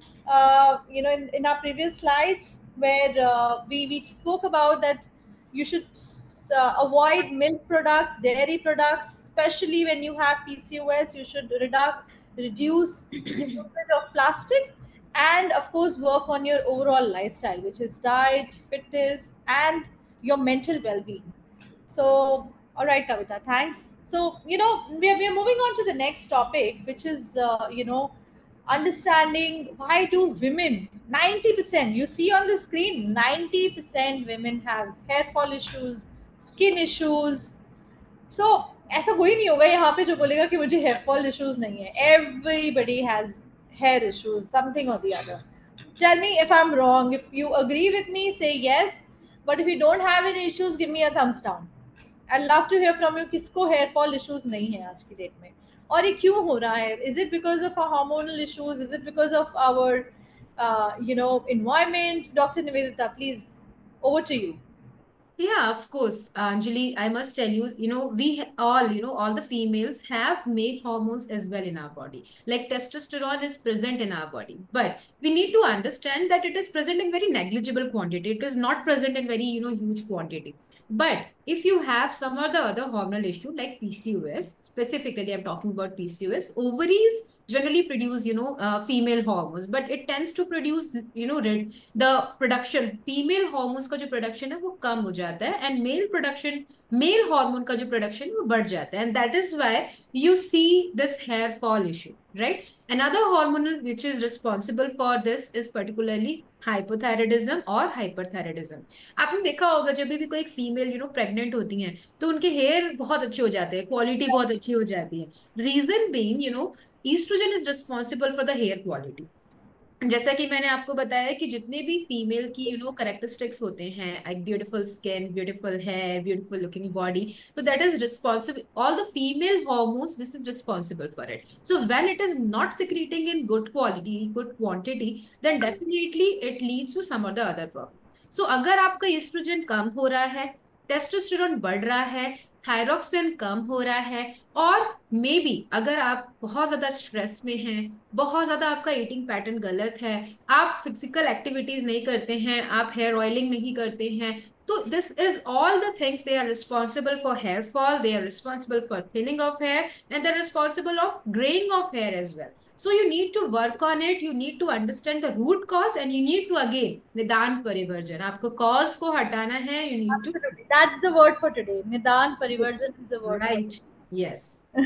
Uh, you know, in, in our previous slides where uh, we we spoke about that you should uh, avoid milk products, dairy products, especially when you have P C O S. You should reduce reduce the usage of plastic, and of course work on your overall lifestyle, which is diet, fitness, and your mental well-being. So, all right, Kavita, thanks. So, you know, we are, we are moving on to the next topic, which is, uh, you know, understanding why do women, ninety percent, you see on the screen, ninety percent women have hair fall issues, skin issues. So, ऐसा कोई नहीं होगा यहाँ पे जो बोलेगा कि मुझे hair fall issues नहीं है. Everybody has hair issues, something or the other. Tell me if I'm wrong. If you agree with me, say yes. But if you don't have any issues, give me a thumbs down. I'd love to hear from you. किसको hair fall issues नहीं है आज की date में? और ये क्यों हो रहा है? Is it because of our hormonal issues? Is it because of our, uh, you know, environment? Doctor Nivedita, please, over to you. Yeah, of course, Anjali, I must tell you, you know, we ha- all, you know, all the females have male hormones as well in our body. Like testosterone is present in our body, but we need to understand that it is present in very negligible quantity. It is not present in very, you know, huge quantity. But if you have some or the other hormonal issue like P C O S, specifically, I'm talking about P C O S, ovaries generally produce, you know, uh, female hormones, but it tends to produce, you know, red the production female hormones का जो production है वो कम हो जाता है and male production male hormone का जो प्रोडक्शन है वो बढ़ जाता है and that is why you see this hair fall issue right another hormonal which is responsible for this is particularly hypothyroidism और hyperthyroidism. आपने देखा होगा जब भी कोई फीमेल यू नो प्रेग्नेंट होती हैं तो उनके हेयर बहुत अच्छे हो जाते हैं क्वालिटी बहुत अच्छी हो जाती है reason being you know estrogen is responsible for the hair quality. जैसा कि मैंने आपको बताया कि जितने भी फीमेल की यू नो करेक्टरिस्टिक्स होते हैं एक beautiful skin beautiful hair beautiful looking body so that is responsible all the female hormones this is responsible for it so when it is not secreting in good quality good quantity then definitely it leads to some or the other problem so अगर आपका oestrogen कम हो रहा है testosterone बढ़ रहा है thyroxine कम हो रहा है और मे बी अगर आप बहुत ज्यादा स्ट्रेस में हैं बहुत ज्यादा आपका ईटिंग पैटर्न गलत है आप फिजिकल एक्टिविटीज नहीं करते हैं आप हेयर ऑयलिंग नहीं करते हैं तो this is all the things they are responsible for hair fall they are responsible for thinning of hair and they are responsible of greying of hair as well so you need to work on it you need to understand the root cause and you need to again निदान परिवर्जन आपको cause को हटाना है you need to Absolutely. That's the word for today. Nidan Parivarjan is the word for right today. yes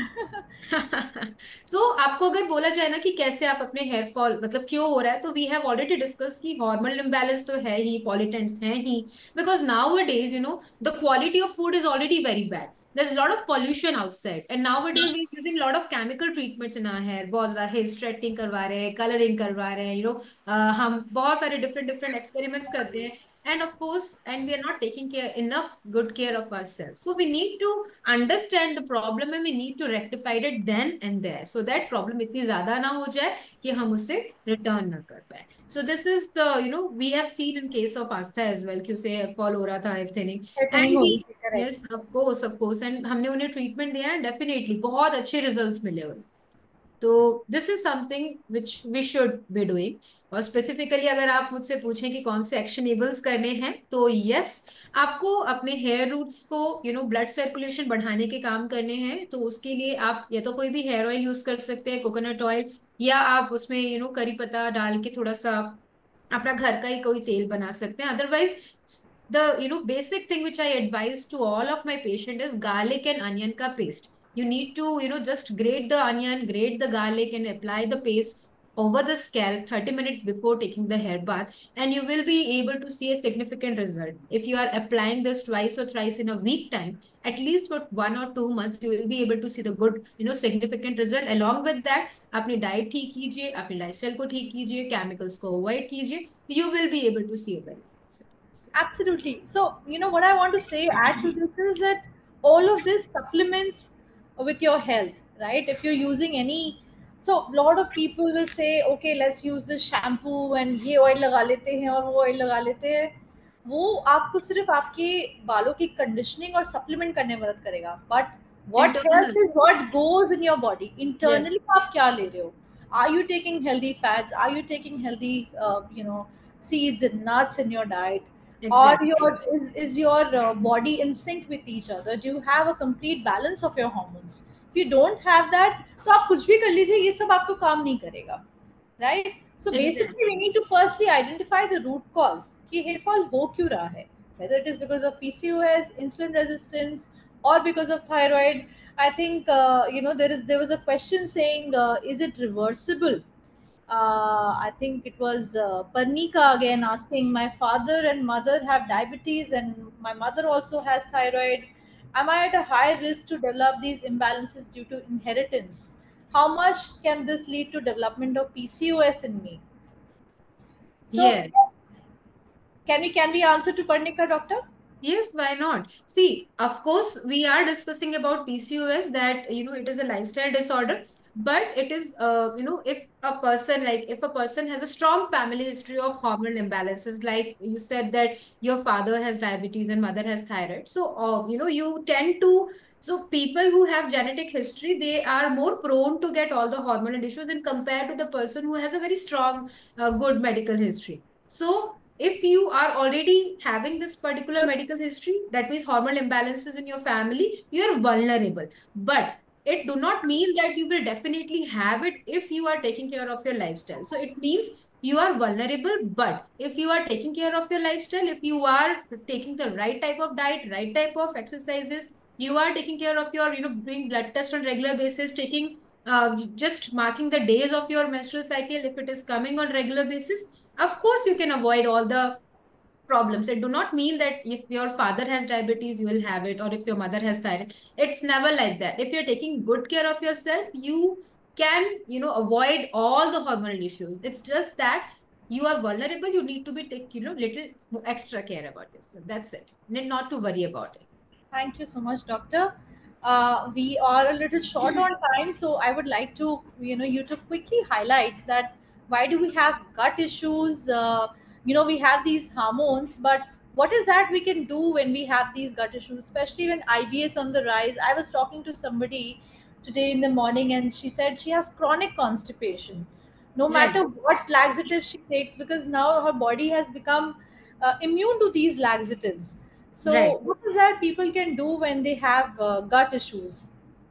so so, आपको अगर बोला जाए ना कि कैसे आप अपने हेयर फॉल मतलब क्यों हो रहा है तो वी हैव ऑलरेडी डिस्कस कि हार्मोनल इम्बैलेंस तो है ही पॉलिटेंट्स हैं ही because nowadays you know the quality of food is already very bad there's a lot of pollution outside and nowadays we're using a lot of chemical treatments in our hair बहुत ज्यादा hair straightening करवा रहे हैं coloring करवा रहे हैं you know uh, हम बहुत सारे different different experiments करते हैं and of course and we are not taking care enough good care of ourselves so we need to understand the problem and we need to rectify it then and there so that problem इतनी ज्यादा ना हो जाए कि हम उसे return ना कर पाए so this is the you know we have seen in case of Astha as well कि उसे fall हो रहा था everything Threatening and हो he रही थी, correct. yes of course of course and हमने उन्हें ट्रीटमेंट दिया है डेफिनेटली बहुत अच्छे रिजल्ट्स मिले उन्हें तो this is something which we should be doing. और स्पेसिफिकली अगर आप मुझसे पूछें कि कौन से एक्शनेबल्स करने हैं, तो यस, आपको अपने हेयर रूट्स को यू नो ब्लड सर्कुलेशन बढ़ाने के काम करने हैं। तो उसके लिए आप या तो कोई भी हेयर ऑयल यूज कर सकते हैं, कोकोनट ऑयल, या आप उसमें यू नो करी पत्ता डाल के थोड़ा सा अपना घर का ही कोई तेल बना सकते हैं। Otherwise the you know basic thing which I advise to all of my patient is garlic and onion का paste. You need to, you know, just grate the onion, grate the garlic, and apply the paste over the scalp thirty minutes before taking the hair bath, and you will be able to see a significant result. If you are applying this twice or thrice in a week time, at least for one or two months, you will be able to see the good, you know, significant result. Along with that, अपनी diet ठीक कीजिए, अपनी lifestyle को ठीक कीजिए, chemicals को avoid कीजिए, you will be able to see a benefit. Absolutely. So, you know, what I want to say, add to this is that all of this supplements with your health, right? If you're using any, so a lot of people will say, okay, let's use this shampoo and ये oil लगा लेते हैं और वो oil लगा लेते हैं. वो आपको सिर्फ आपके बालों की कंडीशनिंग और सप्लीमेंट करने में मदद करेगा. But what Internal. helps is what goes in your body. Internally Yes. आप क्या ले रहे हो? Are you taking healthy fats? Are you taking healthy, uh, you know, seeds and nuts in your diet? Or Exactly. your is is your uh, body in sync with each other? Do you have a complete balance of your hormones? If you don't have that, तो आप कुछ भी कर लीजिए, ये सब आपको काम नहीं करेगा, right? So Exactly. basically we need to firstly identify the root cause कि hair fall हो क्यों रहा है, whether it is because of P C O S, insulin resistance, or because of thyroid. I think uh, you know there is there was a question saying uh, is it reversible? uh, I think it was uh, Parnika again asking, my father and mother have diabetes and my mother also has thyroid. Am I at a high risk to develop these imbalances due to inheritance? How much can this lead to development of P C O S in me? So Yes. yes, can we can we answer to Parnika, doctor? Yes, why not? See, of course, we are discussing about P C O S, that, you know, it is a lifestyle disorder, but it is, uh, you know, if a person, like, if a person has a strong family history of hormone imbalances, like you said that your father has diabetes and mother has thyroid. So, uh, you know, you tend to, so people who have genetic history, they are more prone to get all the hormonal issues in compared to the person who has a very strong, uh, good medical history. So, if you are already having this particular medical history, that means hormonal imbalances in your family, you are vulnerable. But it do not mean that you will definitely have it if you are taking care of your lifestyle. So it means you are vulnerable, but if you are taking care of your lifestyle, if you are taking the right type of diet, right type of exercises, you are taking care of your, you know, doing blood tests on regular basis, taking uh, just marking the days of your menstrual cycle if it is coming on regular basis, of course you can avoid all the problems. It do not mean that if your father has diabetes you will have it, or if your mother has thyroid. It's never like that. If you're taking good care of yourself, you can, you know, avoid all the hormonal issues. It's just that you are vulnerable, you need to be take, you know, little extra care about yourself. That's it. Need not to worry about it. Thank you so much, doctor. Uh, we are a little short on time, so I would like to, you know, you to quickly highlight that why do we have gut issues? Uh, you know, we have these hormones, but what is that we can do when we have these gut issues, especially when I B S on the rise? I was talking to somebody today in the morning, and she said she has chronic constipation, no Right. matter what laxatives she takes, because now her body has become uh, immune to these laxatives. Right. So, what is that people can do when they have uh, gut issues?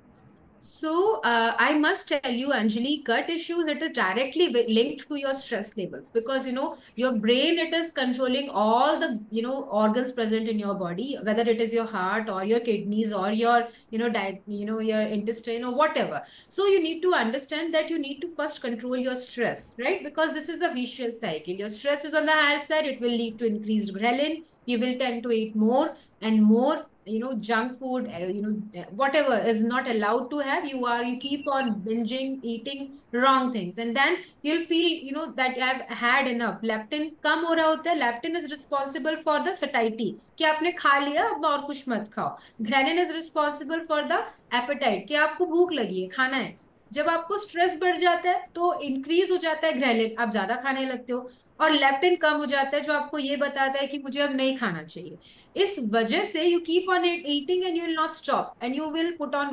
So, uh, I must tell you, Anjali, gut issues, it is directly wi- linked to your stress levels, because, you know, your brain, it is controlling all the, you know, organs present in your body, whether it is your heart or your kidneys or your, you know, diet, you know, your intestine or whatever. So, you need to understand that you need to first control your stress, right? Because this is a vicious cycle. Your stress is on the higher side, it will lead to increased ghrelin. You will tend to eat more and more, you know, junk food, uh, you know, uh, whatever is not allowed to have. You are, you keep on binging, eating wrong things, and then you'll feel, you know, that I've had enough. Leptin कम हो रहा होता है. Leptin is responsible for the satiety, कि आपने खा लिया अब और कुछ मत खाओ. Ghrelin is responsible for the appetite, कि आपको भूख लगी है, खाना है. जब आपको स्ट्रेस बढ़ जाता है तो इंक्रीज हो जाता है ग्रेलिन, आप ज्यादा खाने लगते हो, और लेप्टिन कम हो जाता है जो आपको ये बताता है कि मुझे अब नहीं खाना चाहिए. इस वजह से you keep on eating and you will not stop and you will put on weight.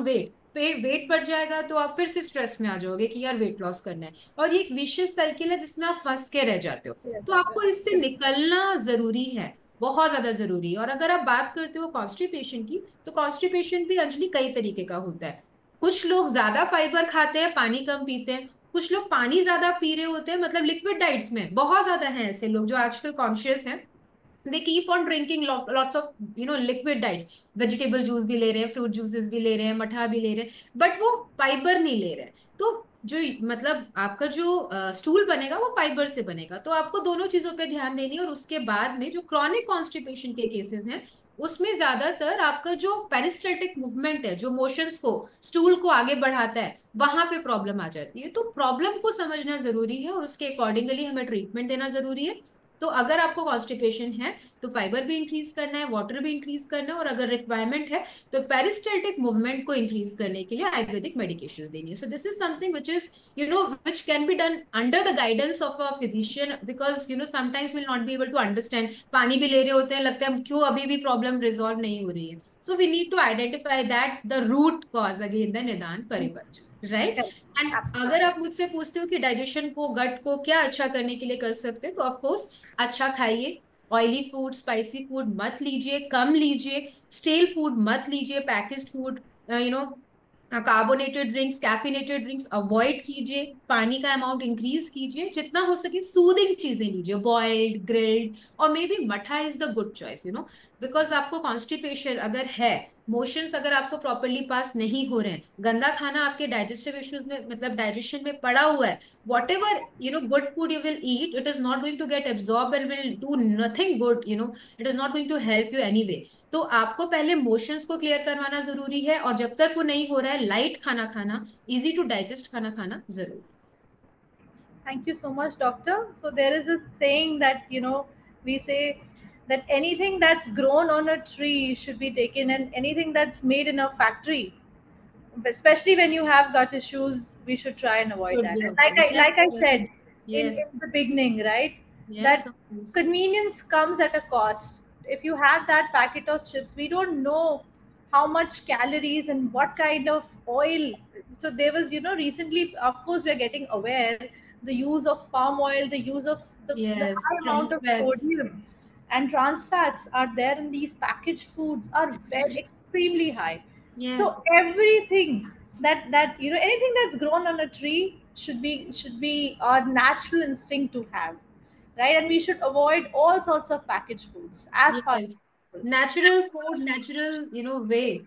Weight बढ़ जाएगा तो आप फिर से स्ट्रेस में आ जाओगे कि यार वेट लॉस करना है, और ये एक विशियस साइकिल है जिसमें आप फंस के रह जाते हो। तो आपको इससे निकलना जरूरी है, बहुत ज्यादा जरूरी है। और अगर आप बात करते हो कॉन्स्टिपेशन की, तो कॉन्स्टिपेशन भी अंजलि कई तरीके का होता है। कुछ लोग ज्यादा फाइबर खाते हैं, पानी कम पीते हैं। कुछ लोग पानी ज्यादा पी रहे होते हैं, मतलब लिक्विड डाइट्स में बहुत ज्यादा हैं ऐसे लोग जो आजकल कॉन्शियस हैं। They keep on drinking lots of you know liquid diets, vegetable juice भी ले रहे हैं, फ्रूट जूसेस भी ले रहे हैं, मठा भी ले रहे हैं, बट वो फाइबर नहीं ले रहे हैं। तो जो मतलब आपका जो स्टूल बनेगा वो फाइबर से बनेगा। तो आपको दोनों चीजों पे ध्यान देनी है। और उसके बाद में जो क्रॉनिक कॉन्स्टिपेशन के केसेस हैं, उसमें ज्यादातर आपका जो पेरिस्टल्टिक मूवमेंट है, जो मोशंस को, स्टूल को आगे बढ़ाता है, वहां पे प्रॉब्लम आ जाती है। तो प्रॉब्लम को समझना जरूरी है और उसके अकॉर्डिंगली हमें ट्रीटमेंट देना जरूरी है। तो अगर आपको कॉन्स्टिपेशन है तो फाइबर भी इंक्रीज करना है, वाटर भी इंक्रीज करना है, और अगर रिक्वायरमेंट है तो पेरिस्टल्टिक मूवमेंट को इंक्रीज करने के लिए आयुर्वेदिक मेडिकेशन देनी है। So this is something which is you know which can be done under the guidance of a physician, because you know sometimes we'll not be able to understand। पानी भी ले रहे होते हैं, लगता है क्यों अभी भी प्रॉब्लम रिजॉल्व नहीं हो रही है। So we need to identify that the root cause again the nidan parivarjan, right. And अगर आप मुझसे पूछते हो कि डाइजेशन को, गट को क्या अच्छा करने के लिए कर सकते हैं, तो ऑफ कोर्स अच्छा खाइए, ऑयली फूड, स्पाइसी फूड मत लीजिए, कम लीजिए, स्टेल फूड मत लीजिए, packaged food, you know carbonated drinks, caffeinated drinks avoid कीजिए, पानी का अमाउंट इंक्रीज कीजिए, जितना हो सके सूदिंग चीजें लीजिए, बॉइल्ड, ग्रिल्ड, और may be mattha is the good choice, you know because आपको कॉन्स्टिपेशन अगर है, मोशंस अगर आपको प्रॉपरली पास नहीं हो रहे हैं, गंदा खाना आपके डाइजेस्टिव इश्यूज में, मतलब डाइजेशन में पड़ा हुआ है, whatever you know good food you will eat, it is not going to get absorb and will do nothing good, you know it is not going to help you any. तो आपको पहले motions को clear करवाना जरूरी है, और जब तक वो नहीं हो रहा है, लाइट खाना खाना, इजी टू डाइजेस्ट खाना खाना जरूरी। Thank you so much, doctor. So there is a saying that, you know, we say that anything that's grown on a tree should be taken, and anything that's made in a factory, especially when you have gut issues, we should try and avoid Should that. be And like I avoided. like I Yes, said in, yes, in the beginning, right? yes, That of course. convenience comes at a cost. If you have that packet of chips, we don't know how much calories and what kind of oil. So there was, you know, recently, of course, we're getting aware the use of palm oil, the use of s- the, the Yes, high amount trans of fats. sodium and trans fats are there in these packaged foods are very extremely high. Yes, So everything that that you know anything that's grown on a tree should be should be our natural instinct to have, right? And we should avoid all sorts of packaged foods as far as yes. possible. Natural food, natural, you know, way.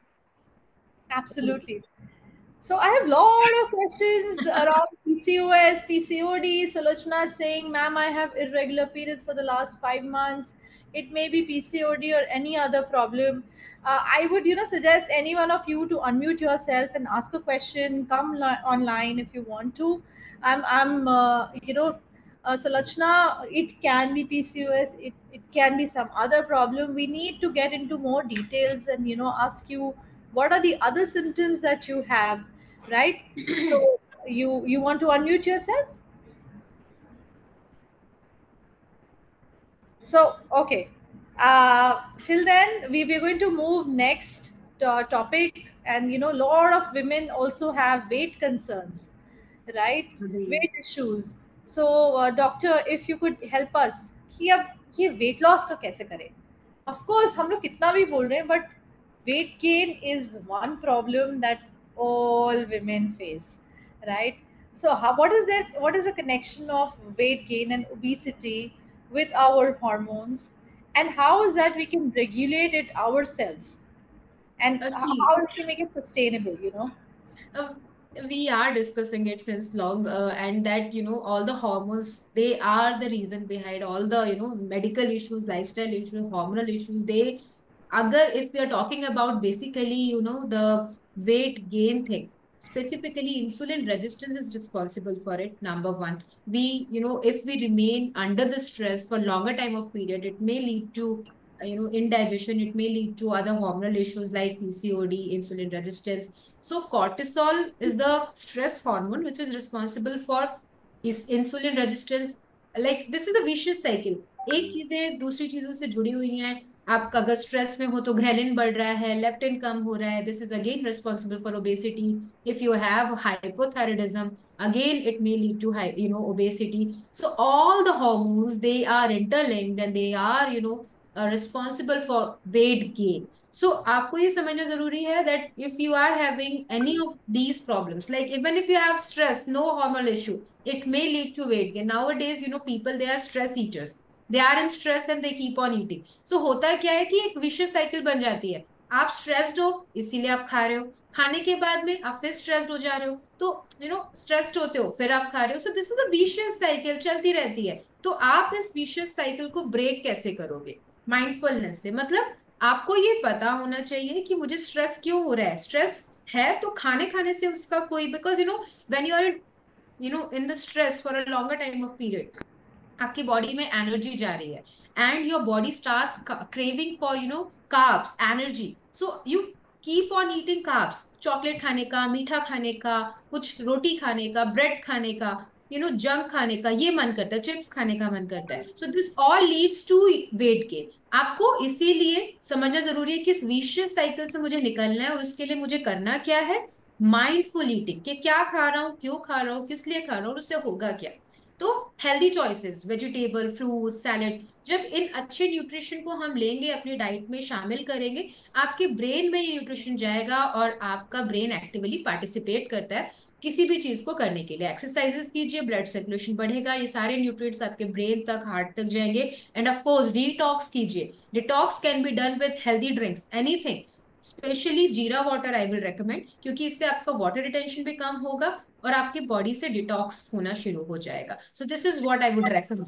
Absolutely. So I have lot of questions around P C O S, P C O D. Salochna is saying, "Ma'am, I have irregular periods for the last five months. It may be P C O D or any other problem." Uh, I would, you know, suggest any one of you to unmute yourself and ask a question. Come li- online if you want to. I'm, I'm, uh, you know, uh, Salochna. It can be P C O S. It, it can be some other problem. We need to get into more details and, you know, ask you what are the other symptoms that you have, right? So you you want to unmute yourself? So okay. Uh, till then, we we're going to move next to topic, and you know, a lot of women also have weight concerns, right? Agree. Weight issues. So, uh, doctor, if you could help us कि अब ये weight loss का कैसे करें? Of course, हम लोग कितना भी बोल रहे हैं, but weight gain is one problem that all women face, right? So, how, what is that? What is the connection of weight gain and obesity with our hormones, and how is that we can regulate it ourselves, and Uh, how see, how to make it sustainable? You know. uh, we are discussing it since long, uh, and that, you know, all the hormones, they are the reason behind all the, you know, medical issues, lifestyle issues, hormonal issues. They, agar, if we are talking about basically, you know, the weight gain thing, specifically insulin resistance is responsible for it, number one. We, you know, if we remain under the stress for longer time of period, it may lead to, uh, you know, indigestion, it may lead to other hormonal issues like P C O D, insulin resistance. So cortisol is the stress hormone which is responsible for is insulin resistance. Like this is a vicious cycle. एक चीजें दूसरी चीजों से जुड़ी हुई हैं, आपका अगर स्ट्रेस में हो तो ग्रेलिन बढ़ रहा है, लेप्टिन कम हो रहा है, this is again responsible for obesity. If you have hypothyroidism, again it may lead to high, you know obesity. So all the hormones, they are interlinked and they are, you know uh, responsible for weight gain. So आपको ये समझना जरूरी है that if you are having any of these problems, like even if you have stress, no hormonal issue, it may lead to weight gain. Nowadays, you know people, they are stress eaters. They are in stress and they keep on eating. So होता क्या है कि एक vicious cycle बन जाती है. आप stressed हो इसीलिए आप खा रहे हो, खाने के बाद में आप फिर स्ट्रेस्ड हो जा रहे हो, तो यू नो स्ट्रेस्ड होते हो फिर आप खा रहे हो. So this is a vicious cycle चलती रहती है. तो आप इस विशियस साइकिल को ब्रेक कैसे करोगे? माइंडफुलनेस से. मतलब आपको ये पता होना चाहिए कि मुझे स्ट्रेस क्यों हो रहा है. स्ट्रेस है तो खाने खाने से उसका कोई, because you know when you are you know in the stress for a longer time of period, आपकी बॉडी में एनर्जी जा रही है and your body starts craving for you know carbs, energy. So you keep on eating carbs, chocolate खाने का, मीठा खाने का, कुछ रोटी खाने का, ब्रेड खाने का, यू नो जंक खाने का ये मन करता है, चिप्स खाने का मन करता है. So this all leads to weight gain. आपको इसीलिए समझना जरूरी है कि इस विशियस साइकिल से मुझे निकलना है, और उसके लिए मुझे करना क्या है? Mindful eating. कि क्या खा रहा हूँ, क्यों खा रहा हूँ, किस लिए खा रहा हूँ, और उससे होगा क्या. तो healthy choices, vegetable, fruit, salad, जब इन अच्छे न्यूट्रिशन को हम लेंगे, अपनी डाइट में शामिल करेंगे, आपके ब्रेन में ये न्यूट्रिशन जाएगा और आपका ब्रेन एक्टिवली पार्टिसिपेट करता है किसी भी चीज को करने के लिए. एक्सरसाइजेस कीजिए, ब्लड सर्कुलेशन बढ़ेगा, ये सारे न्यूट्रिएंट्स आपके ब्रेन तक, हार्ट तक जाएंगे. एंड ऑफ कोर्स डिटॉक्स कीजिए. Detox can be done with healthy drinks, anything, specially jeera water I will recommend, क्योंकि इससे आपका वाटर रिटेंशन भी कम होगा और आपकी बॉडी से डिटॉक्स होना शुरू हो जाएगा. So this is what I would recommend.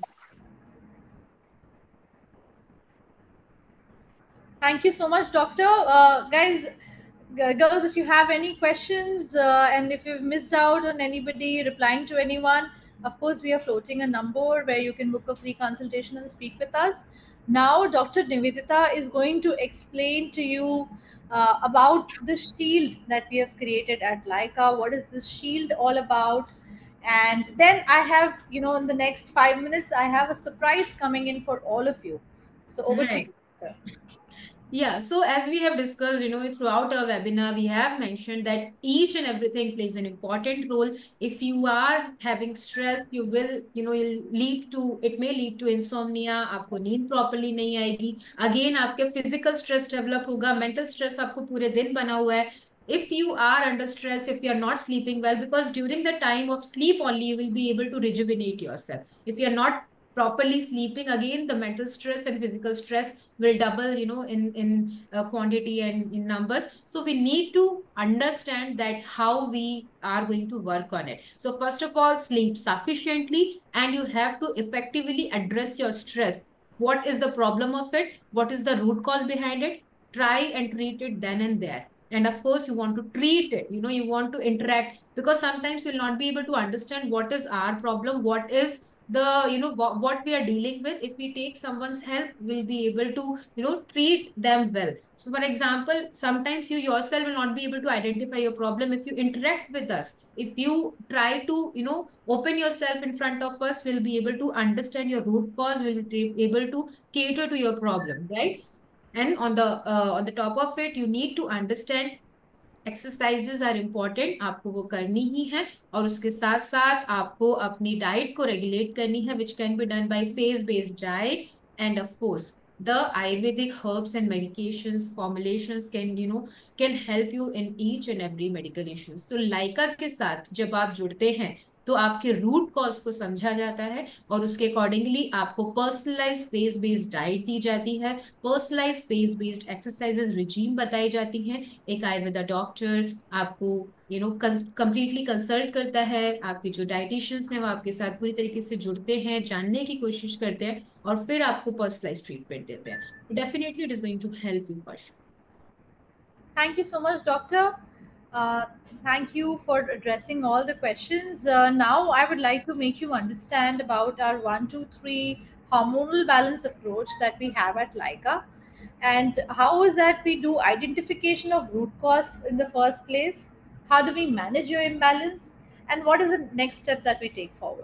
Thank you so much, doctor. Uh, guys, g- girls, if you have any questions uh, and if you've missed out on anybody replying to anyone, of course, we are floating a number where you can book a free consultation and speak with us. Now, Doctor Nivedita is going to explain to you uh, about the shield that we have created at Laika. What is this shield all about? And then I have, you know, in the next five minutes, I have a surprise coming in for all of you. So over to you. Right. Sir. Yeah, so as we have discussed, you know, throughout our webinar, we have mentioned that each and everything plays an important role. If you are having stress, you will, you know, you'll lead to, it may lead to insomnia, आपको नींद properly नहीं आएगी. Again, आपके physical stress develop होगा, mental stress आपको पूरे दिन बना हुआ है. If you are under stress, if you are not sleeping well, because during the time of sleep only, you will be able to rejuvenate yourself. If you are not properly sleeping, again the mental stress and physical stress will double, you know in in uh, quantity and in numbers. So we need to understand that how we are going to work on it. So first of all, sleep sufficiently, and you have to effectively address your stress. What is the problem of it? What is the root cause behind it? Try and treat it then and there. And of course, you want to treat it, you know you want to interact, because sometimes you'll not be able to understand what is our problem, what is the, you know what, what we are dealing with. If we take someone's help, we'll be able to, you know treat them well. So for example, sometimes you yourself will not be able to identify your problem. If you interact with us, if you try to, you know open yourself in front of us, we'll be able to understand your root cause, we'll be able to cater to your problem, right? And on the uh, on the top of it, you need to understand exercises are important, आपको वो करनी ही है. और उसके साथ साथ आपको अपनी डाइट को रेगुलेट करनी है, which can be done by phase based diet. And of course the ayurvedic herbs and medications formulations can, you know can help you in each and every medical issues. So Laika के साथ जब आप जुड़ते हैं, तो आपके रूट कॉज को समझा जाता है, और उसके अकॉर्डिंगली आपको पर्सनलाइज फेस बेस्ड डाइट दी जाती है, personalize phase based exercises regime बताई जाती हैं. एक आयुर्वेदा डॉक्टर आपको, यू नो कंप्लीटली कंसल्ट करता है. आपके जो डाइटिशियंस हैं वो आपके साथ पूरी तरीके से जुड़ते हैं, जानने की कोशिश करते हैं, और फिर आपको पर्सनलाइज ट्रीटमेंट देते हैं. Definitely it is going to help you for sure. Thank you so much, Doctor. Uh, thank you for addressing all the questions. Uh, now, I would like to make you understand about our one, two, three hormonal balance approach that we have at Laika. And how is that we do identification of root cause in the first place? How do we manage your imbalance? And what is the next step that we take forward?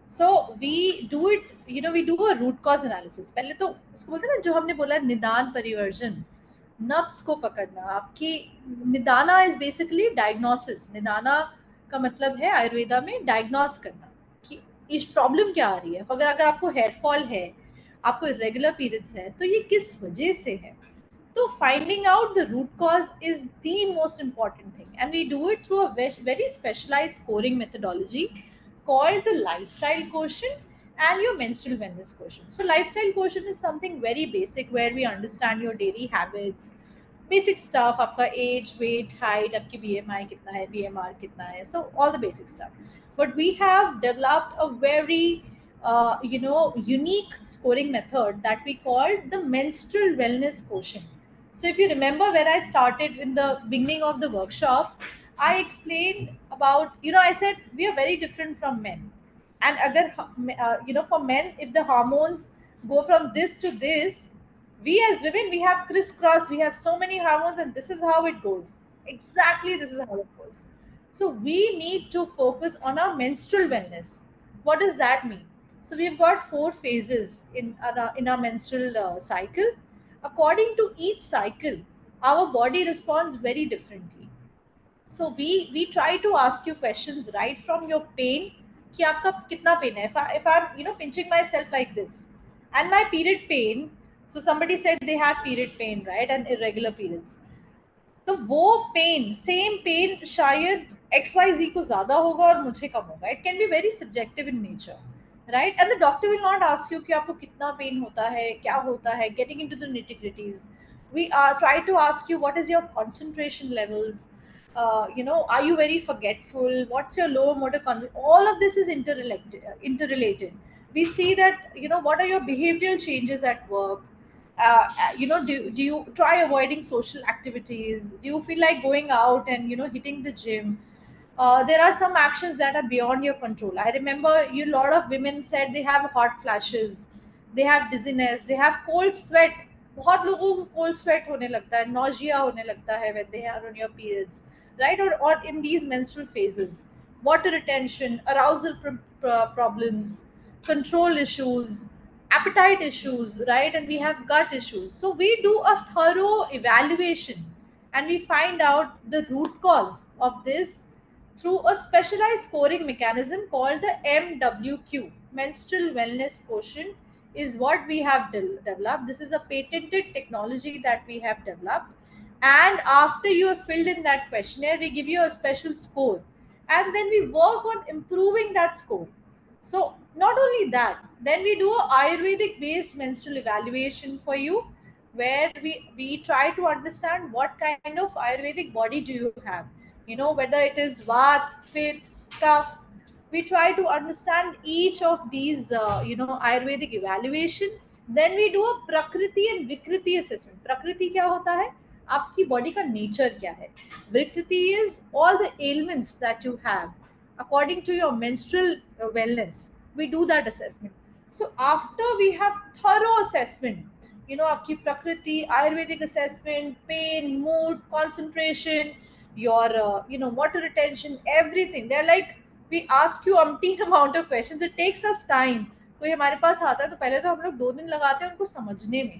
So we do it, you know, we do a root cause analysis. पहले तो उसको बोलते हैं ना, जो हमने बोला निदान परिवर्जन, नब्स को पकड़ना आपकी. Nidana is basically diagnosis. Nidana का मतलब है आयुर्वेदा में डायग्नोस करना कि इस प्रॉब्लम क्या आ रही है. अगर अगर आपको हेयर फॉल है, आपको इरेगुलर पीरियड्स है, तो ये किस वजह से है. तो finding out the root cause is the most important thing, and we do it through a ve- very specialized scoring methodology called the lifestyle quotient and your menstrual wellness quotient. So lifestyle quotient is something very basic where we understand your daily habits, basic stuff, आपका age, weight, height, आपकी B M I कितना है, B M R कितना है, so all the basic stuff. But we have developed a very uh, you know unique scoring method that we call the menstrual wellness quotient. So if you remember, when I started in the beginning of the workshop, I explained about, you know, I said we are very different from men. And agar, uh, you know, for men, if the hormones go from this to this, we as women, we have crisscross, we have so many hormones, and this is how it goes. Exactly, this is how it goes. So we need to focus on our menstrual wellness. What does that mean? So we've got four phases in our, in our menstrual uh, cycle. According to each cycle, our body responds very differently. So we we try to ask you questions right from your pain कि आपका कितना pen है. If I if I'm, you know, pinching myself like this and my period pain, so somebody said they have period pain, right, and irregular periods. तो वो pain, same pain शायद X Y Z को ज्यादा होगा और मुझे कम होगा. It can be very subjective in nature, right. And the doctor will not ask you कि आपको कितना पेन होता है, क्या होता है, getting into the nitty gritties. We are try to ask you what is your concentration levels, uh, you know, are you very forgetful, what's your lower motor control. All of this is interrelated. interrelated. We see that, you know, what are your behavioral changes at work. uh, you know, do, do you try avoiding social activities, do you feel like going out and, you know, hitting the gym. Uh, there are some actions that are beyond your control. I remember you, a lot of women said they have hot flashes, they have dizziness, they have cold sweat. बहुत लोगों को cold sweat होने लगता है, nausea होने लगता है when they are on your periods, right, or, or in these menstrual phases. Water retention, arousal pro- pro- problems, control issues, appetite issues, right, and we have gut issues. So we do a thorough evaluation and we find out the root cause of this through a specialized scoring mechanism called the M W Q, menstrual wellness quotient, is what we have de- developed. This is a patented technology that we have developed. And after you have filled in that questionnaire, we give you a special score. And then we work on improving that score. So not only that, then we do a Ayurvedic based menstrual evaluation for you, where we, we try to understand what kind of Ayurvedic body do you have. You know, whether it is Vat, Pitta, Kapha. We try to understand each of these, uh, you know, Ayurvedic evaluation. Then we do a Prakriti and Vikriti assessment. Prakriti क्या होता है? आपकी body का nature क्या है. विकृति is all the ailments that you have according to your menstrual uh, wellness. We do that assessment. So after we have thorough assessment, you know, आपकी प्रकृति, Ayurvedic assessment, pain, mood, concentration, your uh, you know, water retention, everything. They're like, we ask you umpteen amount of questions. It takes us time. कोई हमारे पास आता है तो पहले तो हम लोग दो दिन लगाते हैं उनको समझने में.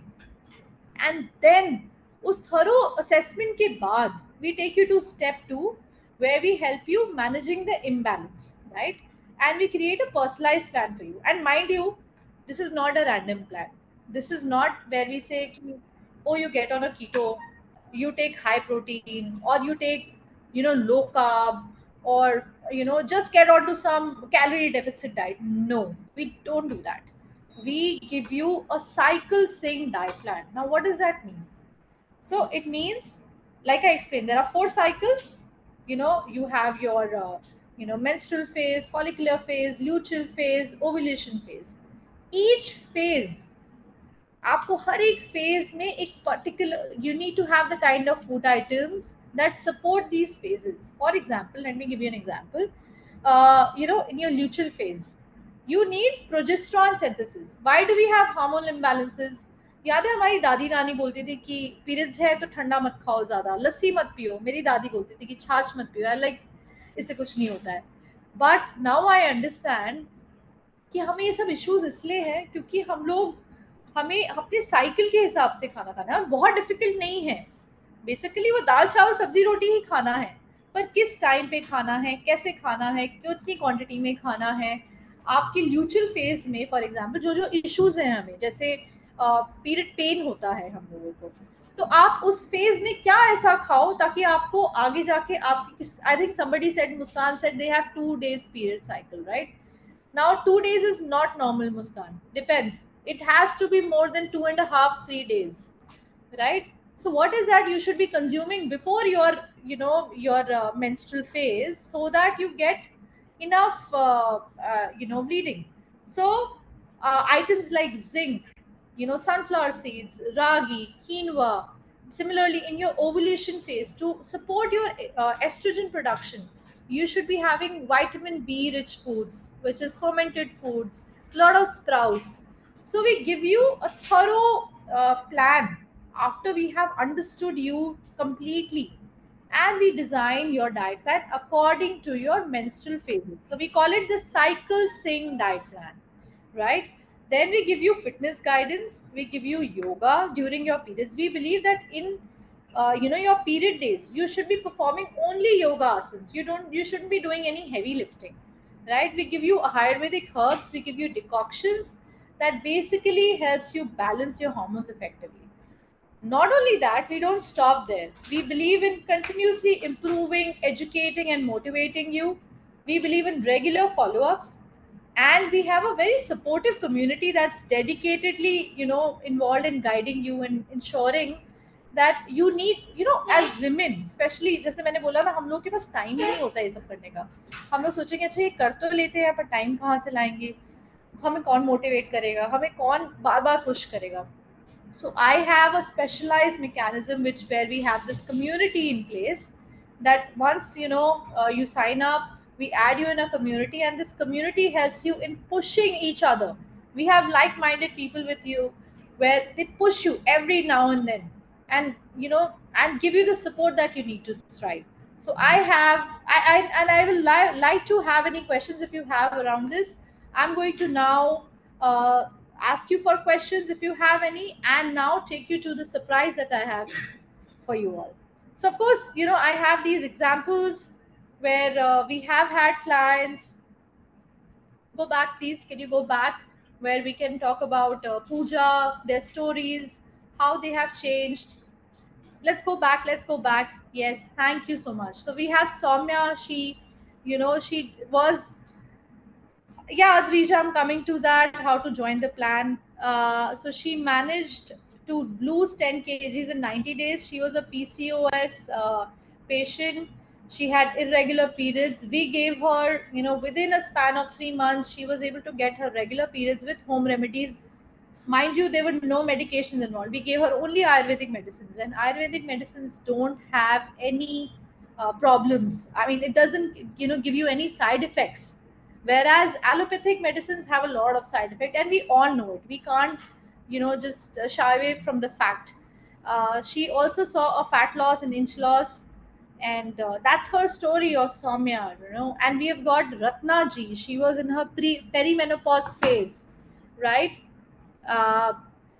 And then उस thorough assessment के बाद we take you to step two, where we help you managing the imbalance, right, and we create a personalized plan for you. And mind you, this is not a random plan. This is not where we say कि, oh, you get on a keto, you take high protein, or you take, you know, low carb, or, you know, just get onto some calorie deficit diet. No, we don't do that. We give you a cycle sync diet plan. Now, what does that mean? So it means, like I explained, there are four cycles. You know, you have your, uh, you know, menstrual phase, follicular phase, luteal phase, ovulation phase. Each phase, आपको हर एक phase में एक particular, you need to have the kind of food items that support these phases. For example, let me give you an example. Uh, you know, in your luteal phase, you need progesterone synthesis. Why do we have hormonal imbalances? याद है हमारी दादी नानी बोलती थी कि periods है तो ठंडा मत खाओ, ज्यादा लस्सी मत पियो. मेरी दादी बोलती थी कि छाछ मत पियो. आई लाइक, इससे कुछ नहीं होता है. बट नाउ आई अंडरस्टैंड कि हमें ये सब इश्यूज इसलिए हैं क्योंकि हम लोग हमें अपने साइकिल के हिसाब से खाना खाना है। बहुत डिफिकल्ट नहीं है, बेसिकली वो दाल चावल सब्जी रोटी ही खाना है, पर किस टाइम पे खाना है, कैसे खाना है, कितनी क्वांटिटी में खाना है। आपके ल्यूचल फेज में फॉर एग्जांपल जो जो इश्यूज हैं हमें, जैसे पीरियड पेन होता है हम लोगों को, तो आप उस फेज में क्या ऐसा खाओ ताकि आपको आगे जाके आप, I think somebody said, Muskan said they have two days period cycle, right? Now, two days is not normal, Muskan. Depends. It has to be more than two and a half, three days, right? So, what is that you should be consuming before your, you know, your uh, menstrual phase, so that you get enough, uh, uh, you know, bleeding. So, uh, items like zinc, you know, sunflower seeds, ragi, quinoa. Similarly, in your ovulation phase, to support your uh, estrogen production, you should be having vitamin B rich foods, which is fermented foods, a lot of sprouts. So we give you a thorough uh, plan after we have understood you completely, and we design your diet plan according to your menstrual phases. So we call it the cycle sync diet plan, right? Then we give you fitness guidance, we give you yoga during your periods. We believe that in uh, you know, your period days, you should be performing only yoga asanas. You don't you shouldn't be doing any heavy lifting, right? We give you Ayurvedic herbs, we give you decoctions that basically helps you balance your hormones effectively. Not only that, we don't stop there. We believe in continuously improving, educating, and motivating you. We believe in regular follow ups. And we have a very supportive community that's dedicatedly, you know, involved in guiding you and ensuring that you need, you know, as women, especially, जैसे मैंने बोला ना, हम लोग के पास time नहीं होता ये सब करने का. हम लोग सोचेंगे अच्छा ये कर तो लेते हैं, पर टाइम कहाँ से लाएंगे, हमें कौन मोटिवेट करेगा, हमें कौन बार बार पुश करेगा. So I have a specialized mechanism which where we have this community in place, that once you know uh, you sign up, we add you in a community, and this community helps you in pushing each other. We have like-minded people with you where they push you every now and then, and you know, and give you the support that you need to thrive. So I have I, I and I will li- like to have any questions if you have around this. I'm going to now uh, ask you for questions if you have any, and now take you to the surprise that I have for you all. So, of course, you know, I have these examples where uh, we have had clients. Go back, please. Can you go back? Where we can talk about uh, puja, their stories, how they have changed. Let's go back. Let's go back. Yes, thank you so much. So, we have Soumya. She, you know, she was, yeah, Adrija, I'm coming to that, how to join the plan. Uh, so she managed to lose ten kgs in ninety days. She was a P C O S uh, patient. She had irregular periods. We gave her, you know, within a span of three months, she was able to get her regular periods with home remedies. Mind you, there were no medications involved. We gave her only Ayurvedic medicines, and Ayurvedic medicines don't have any uh, problems. I mean, it doesn't, you know, give you any side effects, whereas allopathic medicines have a lot of side effect, and we all know it. We can't, you know, just uh, shy away from the fact. Uh, she also saw a fat loss and inch loss, and uh, that's her story of Soumya, you know. And we have got Ratna ji. She was in her pre perimenopause phase, right? uh,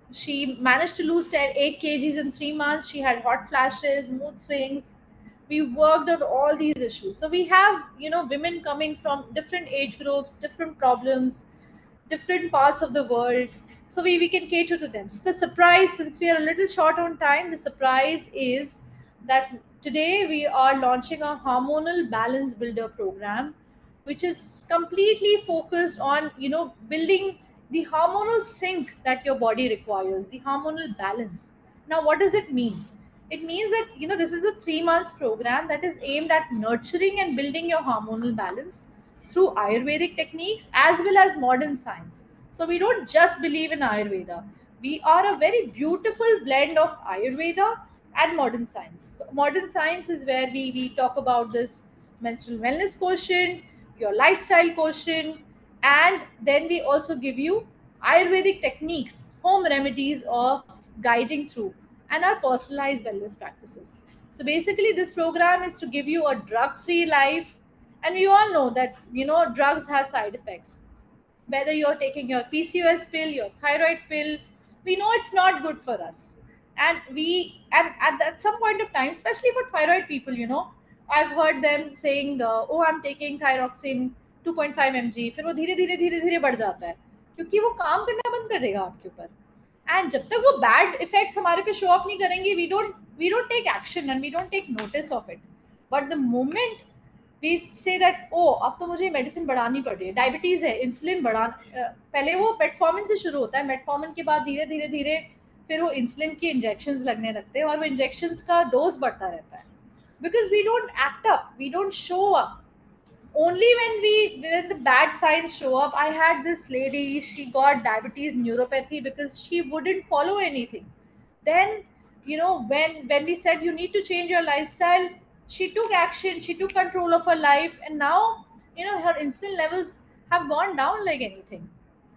she managed to lose ten, eight kgs in three months. She had hot flashes, mood swings. We worked on all these issues. So we have, you know, women coming from different age groups, different problems, different parts of the world. So we, we can cater to them. So the surprise, since we are a little short on time, the surprise is that today we are launching a hormonal balance builder program, which is completely focused on, you know, building the hormonal sync that your body requires, the hormonal balance. Now, what does it mean? It means that, you know, this is a three months program that is aimed at nurturing and building your hormonal balance through Ayurvedic techniques as well as modern science. So we don't just believe in Ayurveda. We are a very beautiful blend of Ayurveda and modern science. So modern science is where we, we talk about this menstrual wellness quotient, your lifestyle quotient, and then we also give you Ayurvedic techniques, home remedies of guiding through, and our personalized wellness practices. So basically, this program is to give you a drug-free life, and we all know that, you know, drugs have side effects. whether you're taking your P C O S pill, your thyroid pill, we know it's not good for us. And we and at, at some point of time, especially for thyroid people, you know, I've heard them saying, uh, oh, I'm taking thyroxine two point five mg, फिर वो धीरे धीरे धीरे धीरे बढ़ जाता है क्योंकि वो काम करना बंद कर देगा आपके ऊपर. एंड जब तक वो बैड इफेक्ट्स हमारे पे शो अप नहीं करेंगे, we don't we don't take action and we don't take notice of it. But the moment we say that oh अब तो मुझे मेडिसिन बढ़ानी पड़ रही है, डायबिटीज है, इंसुलिन बढ़ा, पहले वो मेटफॉर्मिन से शुरू होता है, मेटफॉर्मिन के बाद धीरे धीरे धीरे फिर वो इंसुलिन की इंजेक्शंस लगने लगते हैं और वो इंजेक्शंस का डोज बढ़ता रहता है. Because we don't act up, we don't show up. Only when we when the bad signs show up. I had this lady, she got diabetes neuropathy because she wouldn't follow anything. Then, you know, when when we said you need to change your lifestyle, she took action, she took control of her life, and now, you know, her insulin levels have gone down like anything.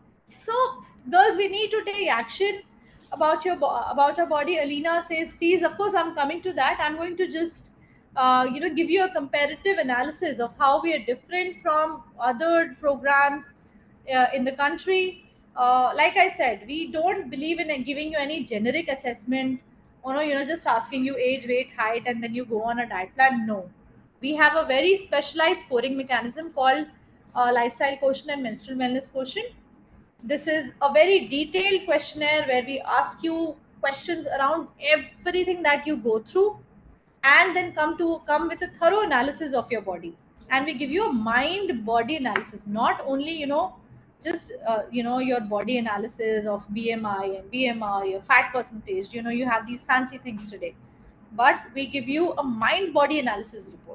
So girls, we need to take action about your bo- about your body. Alina says fees. Of course, I'm coming to that. I'm going to just uh, you know, give you a comparative analysis of how we are different from other programs uh, in the country. Uh, like I said, we don't believe in giving you any generic assessment, or no, you know, just asking you age, weight, height, and then you go on a diet plan. No, we have a very specialized scoring mechanism called uh, lifestyle quotient and menstrual wellness quotient. This is a very detailed questionnaire where we ask you questions around everything that you go through, and then come to come with a thorough analysis of your body. And we give you a mind body analysis, not only, you know, just uh, you know, your body analysis of B M I and B M I, your fat percentage, you know, you have these fancy things today, but we give you a mind body analysis report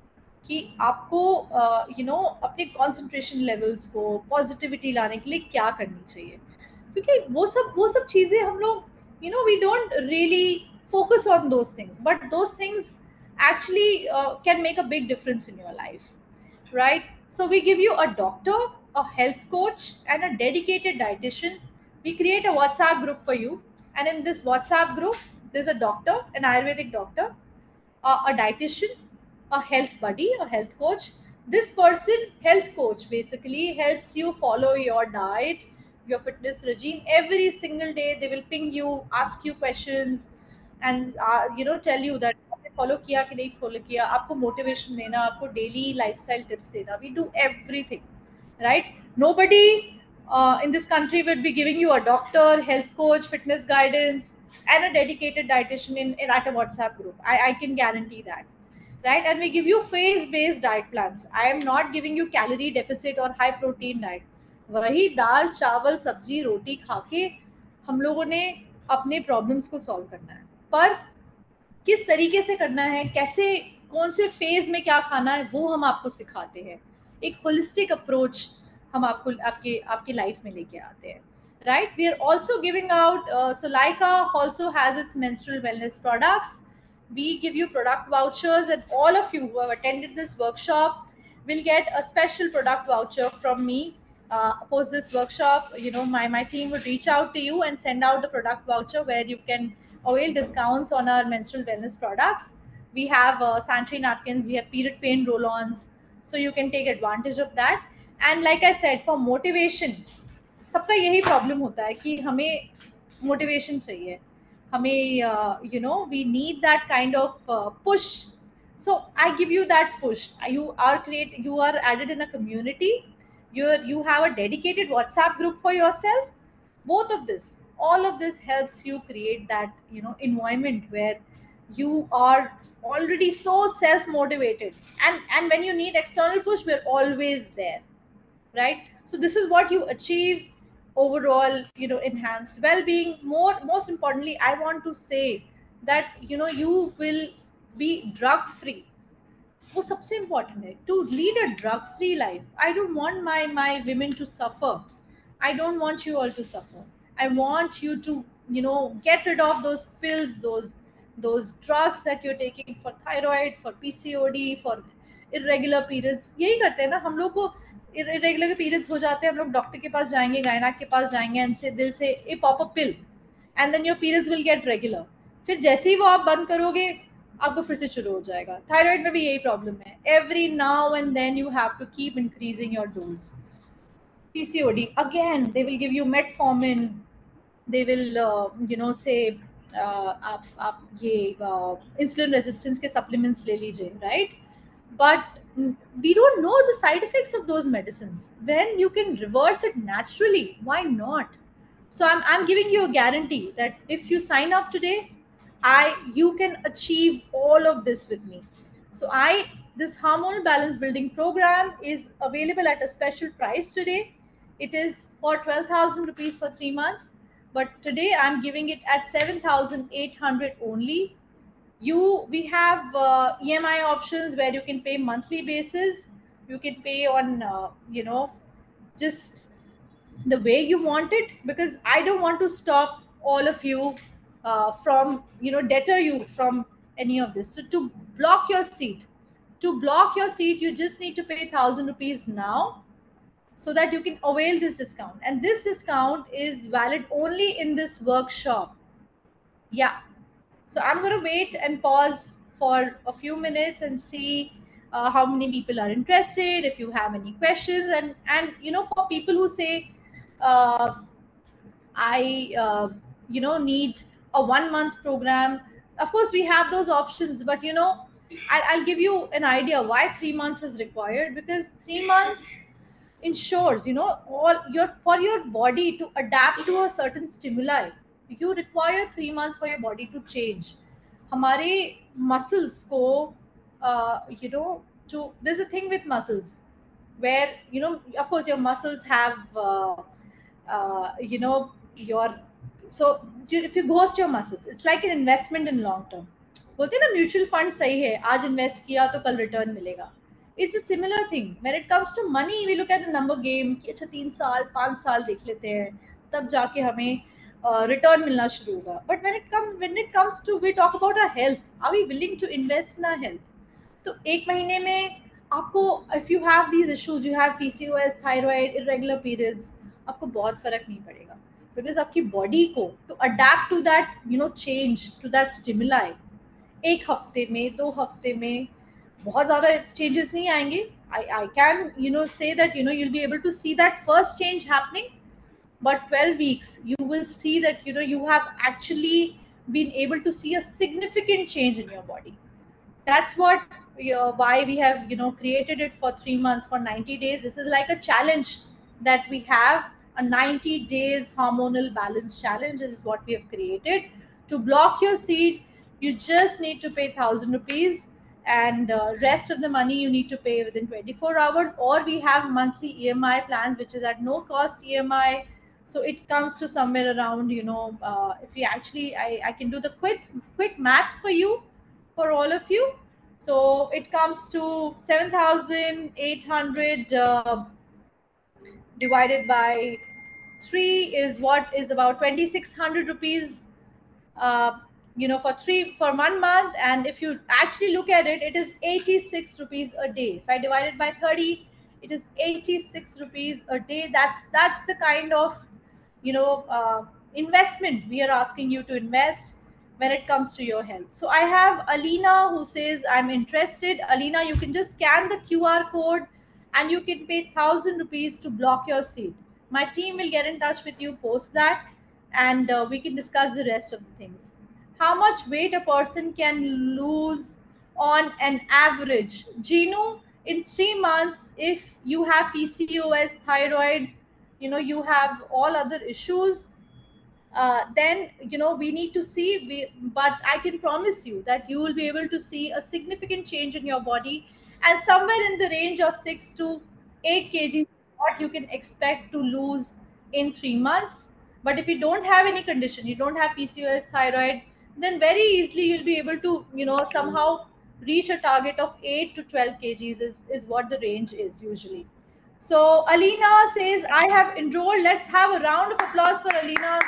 कि आपको you know अपने concentration levels को positivity लाने के लिए क्या करनी चाहिए. क्योंकि वो सब वो सब चीज़ें हम लोग, you know, we don't really focus on those things, but those things actually uh, can make a big difference in your life, right? So we give you a doctor, a health coach, and a dedicated dietitian. We create a WhatsApp group for you, and in this WhatsApp group there's a doctor, an Ayurvedic doctor, uh, a dietitian, a health buddy, a health coach. This person, health coach, basically helps you follow your diet, your fitness regime every single day. They will ping you, ask you questions, and uh, you know, tell you that follow किया कि नहीं follow किया, आपको motivation देना, आपको daily lifestyle tips देना. We do everything, right? Nobody uh, in this country would be giving you a doctor, health coach, fitness guidance, and a dedicated dietitian in, in at a WhatsApp group. I, I can guarantee that, right? And we give you phase-based diet plans. I am not giving you calorie deficit or high protein diet. वही दाल चावल सब्जी रोटी खा के हम लोगों ने अपने problems को सॉल्व करना है, पर किस तरीके से करना है, कैसे, कौन से फेज में क्या खाना है, वो हम आपको सिखाते हैं. एक होलिस्टिक अप्रोच हम आपको आपके आपकी लाइफ में लेके आते हैं, right? We are also giving out uh, so Laika also has its menstrual wellness products. We give you product vouchers, and all of you who have attended this workshop will get a special product voucher from me. Uh, post this workshop, you know, my, my team would reach out to you and send out the product voucher where you can avail discounts on our menstrual wellness products. We have uh, sanitary napkins, we have period pain roll-ons, so you can take advantage of that. And like I said, for motivation, सबका यही problem होता है कि हमें motivation चाहिए, हमें you know, we need that kind of push. So I give you that push. You are create you are added in a community. You you have a dedicated WhatsApp group for yourself. Both of this, all of this helps you create that, you know, environment where you are already so self motivated, and and when you need external push, we're always there, right? So this is what you achieve overall, you know, enhanced well-being. More most importantly, I want to say that, you know, you will be drug free. वो सबसे important है, to lead a drug free life. I don't want my my women to suffer. I don't want you all to suffer. I want you to, you know, get rid of those pills, those those drugs that you're taking for thyroid, for P C O D, for irregular periods. यही करते हैं ना हम लोग को, irregular periods हो जाते हैं, हम लोग डॉक्टर के पास जाएंगे, गायनाक के पास जाएंगे, and से दिल से ए pop a pill, and then your periods will get regular. फिर जैसे ही वो आप बंद करोगे, आपको फिर से शुरू हो जाएगा. थायराइड में भी यही प्रॉब्लम है. Every now and then you have to keep increasing your dose. P C O D, again, they will give you metformin. They will, uh, you know, say, uh, आप आप ये uh, insulin resistance के supplements ले लीजिए, right? But mm, we don't know the side effects of those medicines. When you can reverse it naturally, why not? So I'm, I'm giving you a guarantee that if you sign up today, I you can achieve all of this with me. So I this hormonal balance building program is available at a special price today. It is for twelve thousand rupees for three months, but today I'm giving it at seven thousand eight hundred only. You we have uh, E M I options where you can pay monthly basis. You can pay on uh, you know just the way you want it, because I don't want to stop all of you uh, from you know deter you from any of this. So to block your seat, to block your seat, you just need to pay one thousand rupees now, so that you can avail this discount. And this discount is valid only in this workshop. Yeah. So I'm going to wait and pause for a few minutes and see uh, how many people are interested, if you have any questions. And, and you know, for people who say, uh, I, uh, you know, need a one month program, of course, we have those options. But, you know, I, I'll give you an idea why three months is required. Because three months ensures, you know, all your for your body to adapt to a certain stimuli. You require three months for your body to change. हमारे muscles को uh, you know to there's a thing with muscles where, you know, of course your muscles have uh, uh, you know your so you, if you ghost your muscles, it's like an investment in long term. बोलते हैं ना mutual fund सही है, आज invest किया तो कल return मिलेगा. It's a similar thing when it comes to money. We look at the number game कि अच्छा तीन साल पाँच साल देख लेते हैं, तब जाके हमें रिटर्न मिलना शुरू होगा. But when it comes when it comes to we talk about our health, are we willing to invest in our health? तो एक महीने में आपको, if you have these issues, you have P C O S, thyroid, irregular periods, आपको बहुत फर्क नहीं पड़ेगा. Because आपकी बॉडी को to adapt to that, you know, change to that stimuli, एक हफ्ते में दो हफ्ते में बहुत ज़्यादा changes नहीं आएंगे. I I can, you know, say that, you know, you'll be able to see that first change happening, but twelve weeks you will see that, you know, you have actually been able to see a significant change in your body. That's what uh, why we have, you know, created it for three months, for ninety days. This is like a challenge that we have. A ninety days hormonal balance challenge is what we have created. To block your seed, you just need to pay one thousand rupees, and uh, rest of the money you need to pay within twenty-four hours. Or we have monthly E M I plans, which is at no cost E M I. So it comes to somewhere around, you know, uh, if you actually, I, I can do the quick quick math for you, for all of you. So it comes to seven thousand eight hundred uh, divided by three is what is about twenty-six hundred rupees, uh, you know, for three for one month. And if you actually look at it, it is eighty-six rupees a day. If I divide it by thirty, it is eighty-six rupees a day. That's that's the kind of, you know, uh, investment we are asking you to invest when it comes to your health. So I have Alina who says, I'm interested. Alina, you can just scan the Q R code and you can pay one thousand rupees to block your seat. My team will get in touch with you post that, and uh, we can discuss the rest of the things. How much weight a person can lose on an average? Ginu, in three months, if you have P C O S, thyroid, you know, you have all other issues, uh, then, you know, we need to see, we, but I can promise you that you will be able to see a significant change in your body, and somewhere in the range of six to eight kgs what you can expect to lose in three months. But if you don't have any condition, you don't have P C O S, thyroid, then very easily you'll be able to, you know, somehow reach a target of eight to twelve kgs is, is what the range is usually. So Alina says, I have enrolled. Let's have a round of applause for Alina.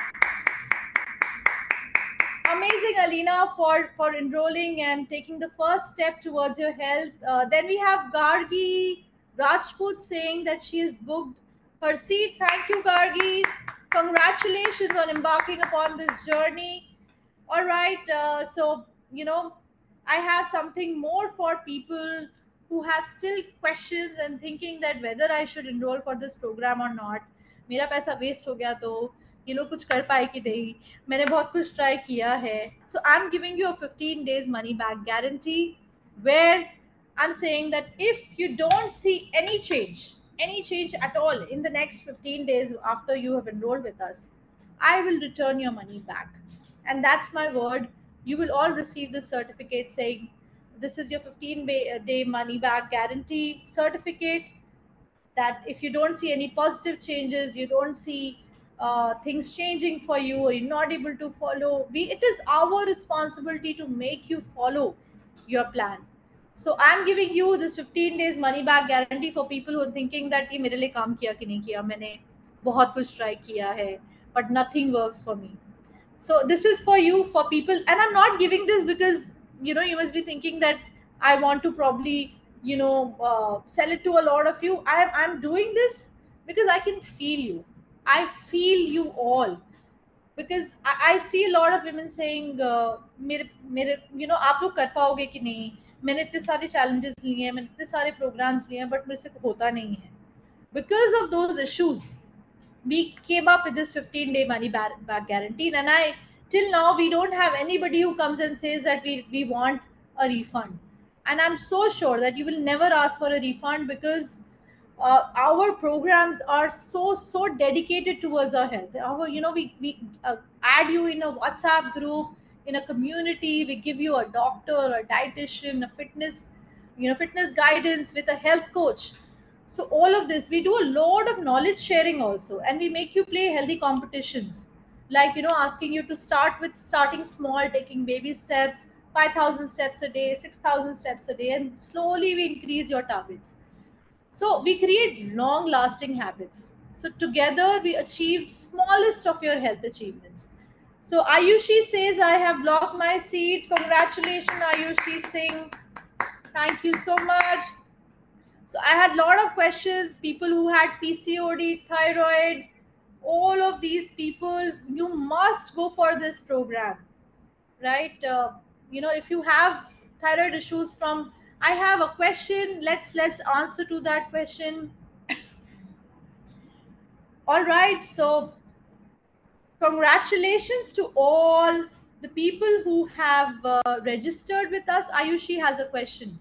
Amazing, Alina, for, for enrolling and taking the first step towards your health. Uh, then we have Gargi Rajput saying that she is booked her seat. Thank you, Gargi. Congratulations on embarking upon this journey. All right. Uh, so, you know, I have something more for people who have still questions and thinking that whether I should enroll for this program or not. मेरा पैसा waste हो गया तो ये लोग कुछ कर पाए कि नहीं, मैंने बहुत कुछ ट्राई किया है. So I'm giving you a fifteen days money back guarantee, where I'm saying that if you don't see any change, any change at all in the next fifteen days after you have enrolled with us, I will return your money back. And that's my word. You will all receive this certificate saying this is your fifteen day money back guarantee certificate, that if you don't see any positive changes, you don't see uh, things changing for you, or you're not able to follow, we, it is our responsibility to make you follow your plan. So I'm giving you this fifteen days money back guarantee for people who are thinking that ये मेरे लिए काम किया कि नहीं किया, मैंने बहुत कुछ ट्राई किया है, but nothing works for me. So this is for you, for people, and I'm not giving this because, you know, you must be thinking that I want to probably, you know, uh, sell it to a lot of you. I'm, I'm doing this because I can feel you. I feel you all. Because I, I see a lot of women saying, uh, मेरे मेरे you know, आप लोग कर पाओगे कि नहीं, मैंने इतने सारे challenges लिए हैं, मैंने इतने सारे programs लिए हैं, but मेरे से होता नहीं है. Because of those issues, we came up with this fifteen day money back, back guarantee, and I, till now, we don't have anybody who comes and says that we, we want a refund. And I'm so sure that you will never ask for a refund, because uh, our programs are so so dedicated towards our health. Our, you know, we, we uh, add you in a WhatsApp group, in a community, we give you a doctor, a dietitian, a fitness, you know, fitness guidance with a health coach. So all of this, we do a lot of knowledge sharing also, and we make you play healthy competitions, like, you know, asking you to start with starting small, taking baby steps, five thousand steps a day, six thousand steps a day, and slowly we increase your targets. So we create long lasting habits. So together we achieve smallest of your health achievements. So Ayushi says, I have blocked my seat. Congratulations, Ayushi Singh. Thank you so much. So I had a lot of questions, people who had P C O D, thyroid, all of these people, you must go for this program, right? Uh, you know, if you have thyroid issues from, I have a question, let's let's answer to that question. All right, so congratulations to all the people who have uh, registered with us. Ayushi has a question.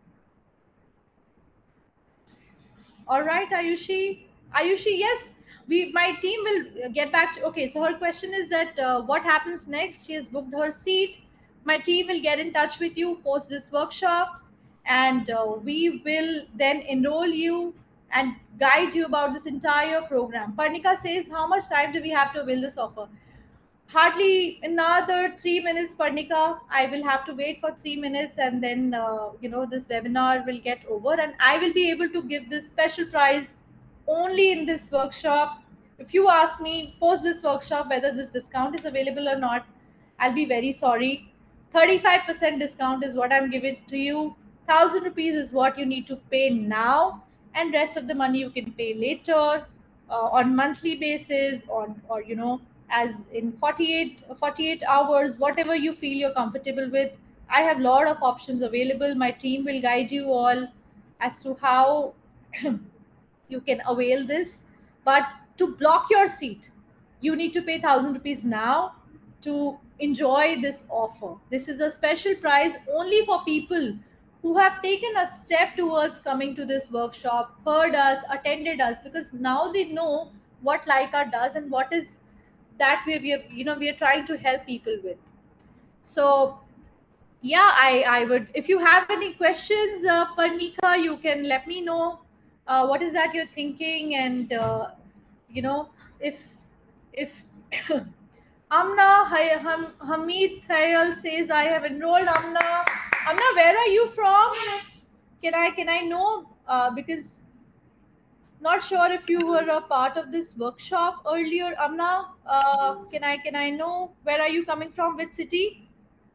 All right, Ayushi. Ayushi, yes, we my team will get back to. Okay, so her question is that uh, what happens next? She has booked her seat. My team will get in touch with you post this workshop, and uh, we will then enroll you and guide you about this entire program. Parnika says, how much time do we have to avail this offer? Hardly another three minutes, Parnika. I will have to wait for three minutes, and then uh, you know, this webinar will get over, and I will be able to give this special prize only in this workshop. If you ask me post this workshop whether this discount is available or not, I'll be very sorry. thirty-five percent discount is what I'm giving to you. one thousand rupees is what you need to pay now, and rest of the money you can pay later uh, on monthly basis, on, or you know, as in forty-eight, forty-eight hours, whatever you feel you're comfortable with. I have a lot of options available. My team will guide you all as to how you can avail this. But to block your seat, you need to pay one thousand rupees now to enjoy this offer. This is a special prize only for people who have taken a step towards coming to this workshop, heard us, attended us, because now they know what Laika does and what is that we, we are, you know, we are trying to help people with. So yeah, I, I would, if you have any questions, uh, Parnika, you can let me know uh, what is that you're thinking, and uh, you know, if if Amna Ham, Hamid Thayal says, I have enrolled. Amna, Amna, where are you from? Can I can I know? Uh, because not sure if you were a part of this workshop earlier. Amna, uh, can I can I know where are you coming from? Which city?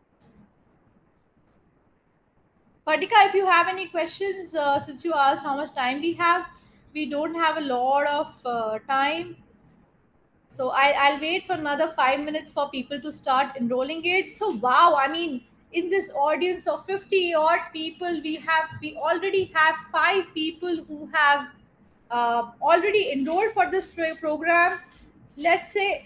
Partika, if you have any questions, uh, since you asked how much time we have, we don't have a lot of uh, time. So I, I'll wait for another five minutes for people to start enrolling it. So wow, I mean, in this audience of fifty odd people, we have we already have five people who have uh, already enrolled for this pro- program. Let's say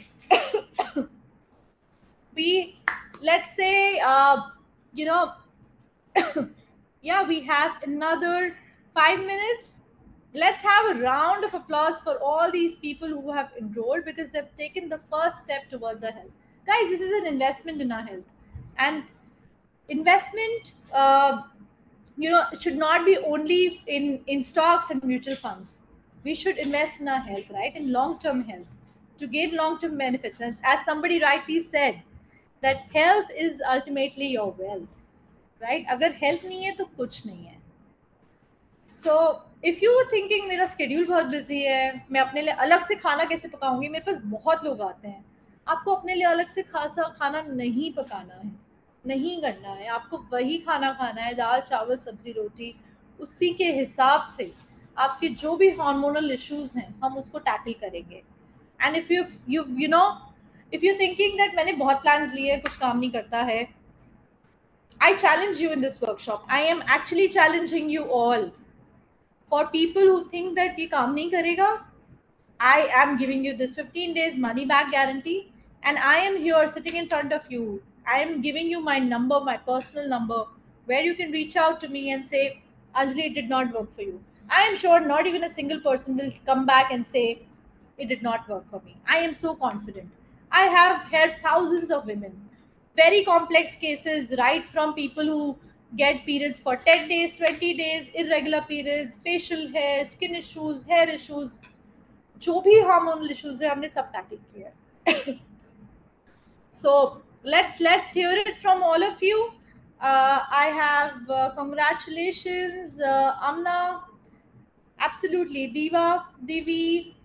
we let's say uh, you know yeah, we have another five minutes. Let's have a round of applause for all these people who have enrolled, because they've taken the first step towards our health. Guys, this is an investment in our health. And investment, uh, you know, it should not be only in, in stocks and mutual funds. We should invest in our health, right? In long term health to gain long term benefits. And as somebody rightly said, that health is ultimately your wealth, right? अगर health नहीं है तो कुछ नहीं है. So if you were thinking मेरा schedule बहुत busy है, मैं अपने लिए अलग से खाना कैसे पकाऊंगी, मेरे पास बहुत लोग आते हैं. आपको अपने लिए अलग से खासा खाना नहीं पकाना है, नहीं करना है. आपको वही खाना खाना है, दाल चावल सब्जी रोटी. उसी के हिसाब से आपके जो भी हार्मोनल इश्यूज हैं हम उसको टैकल करेंगे. And if you you you know if you thinking that मैंने बहुत प्लान्स लिए कुछ काम नहीं करता है, I challenge you in this workshop. I am actually challenging you all. For people who think that ये काम नहीं करेगा, I am giving you this fifteen days money back guarantee, and I am here sitting in front of you. I am giving you my number, my personal number, where you can reach out to me and say, Anjali, it did not work for you. I am sure not even a single person will come back and say, it did not work for me. I am so confident. I have helped thousands of women. Very complex cases, right from people who get periods for ten days, twenty days, irregular periods, facial hair, skin issues, hair issues, जो भी hormonal issues है हमने सब tackle किया है. So let's let's hear it from all of you. uh, I have uh, congratulations, uh, Amna, absolutely, Diva, Divi.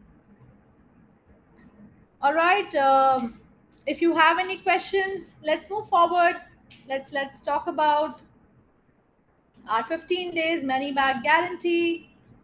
All right, um, if you have any questions, let's move forward. Let's let's talk about our fifteen days money back guarantee.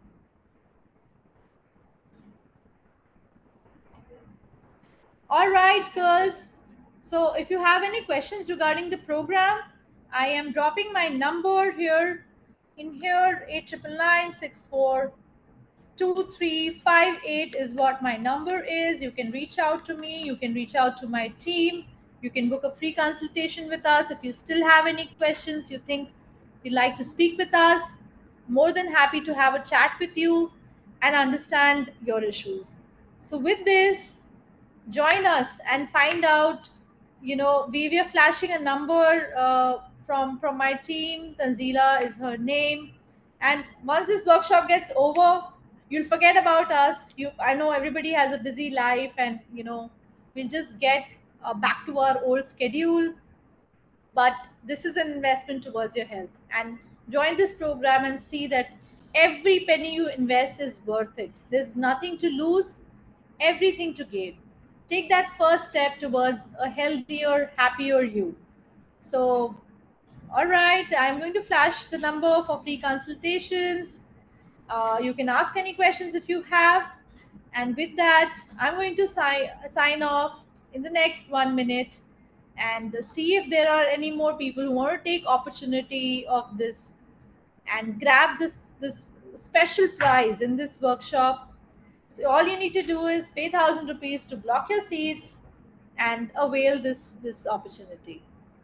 All right, girls. So if you have any questions regarding the program, I am dropping my number here in here. Eight triple nine six four two three five eight is what my number is. You can reach out to me. You can reach out to my team. You can book a free consultation with us. If you still have any questions, you think you'd like to speak with us, more than happy to have a chat with you and understand your issues. So with this, join us and find out, you know, we, we are flashing a number uh, from from my team. Tanzila is her name. And once this workshop gets over, you'll forget about us. You, I know everybody has a busy life, and you know, we'll just get uh, back to our old schedule. But this is an investment towards your health, and join this program and see that every penny you invest is worth it. There's nothing to lose, everything to gain. Take that first step towards a healthier, happier you. So all right, I'm going to flash the number for free consultations. Uh, you can ask any questions if you have. And with that, I'm going to sign sign off in the next one minute and see if there are any more people who want to take opportunity of this and grab this this special prize in this workshop. So all you need to do is pay thousand rupees to block your seats and avail this this opportunity.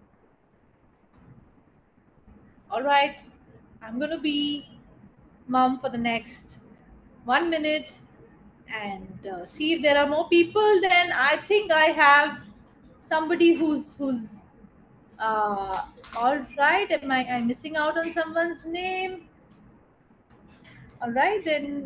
All right, I'm going to be mum for the next one minute and uh, see if there are more people. Then I think I have somebody who's who's uh, all right. Am I I'm missing out on someone's name? All right, then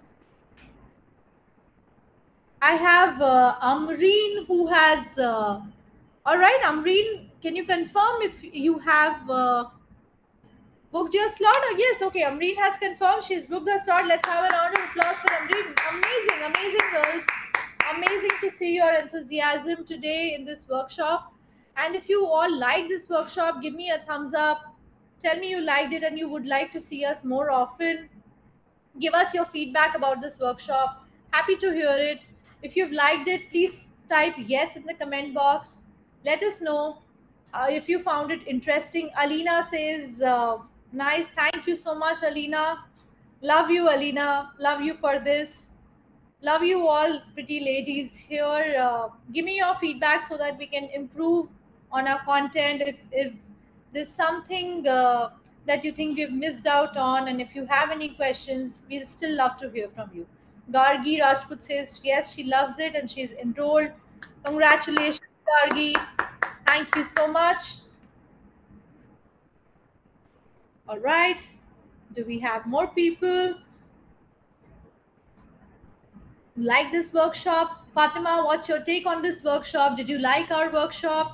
I have uh, Amreen who has. Uh, all right, Amreen, can you confirm if you have uh, booked your slot? Oh, yes, okay. Amreen has confirmed she's booked her slot. Let's have a round of applause for Amreen. Amazing, amazing, girls. Amazing to see your enthusiasm today in this workshop. And if you all like this workshop, give me a thumbs up. Tell me you liked it and you would like to see us more often. Give us your feedback about this workshop. Happy to hear it. If you've liked it, please type yes in the comment box. Let us know. uh, if you found it interesting. Alina says, uh, nice. Thank you so much, Alina. Love you, Alina. Love you for this. Love you all, pretty ladies here. Uh, give me your feedback so that we can improve on our content. If, if there's something uh, that you think we've missed out on, and if you have any questions, we'll still love to hear from you. Gargi Rajput says, yes, she loves it and she's enrolled. Congratulations, Gargi. Thank you so much. All right. Do we have more people who like this workshop? Fatima, what's your take on this workshop? Did you like our workshop?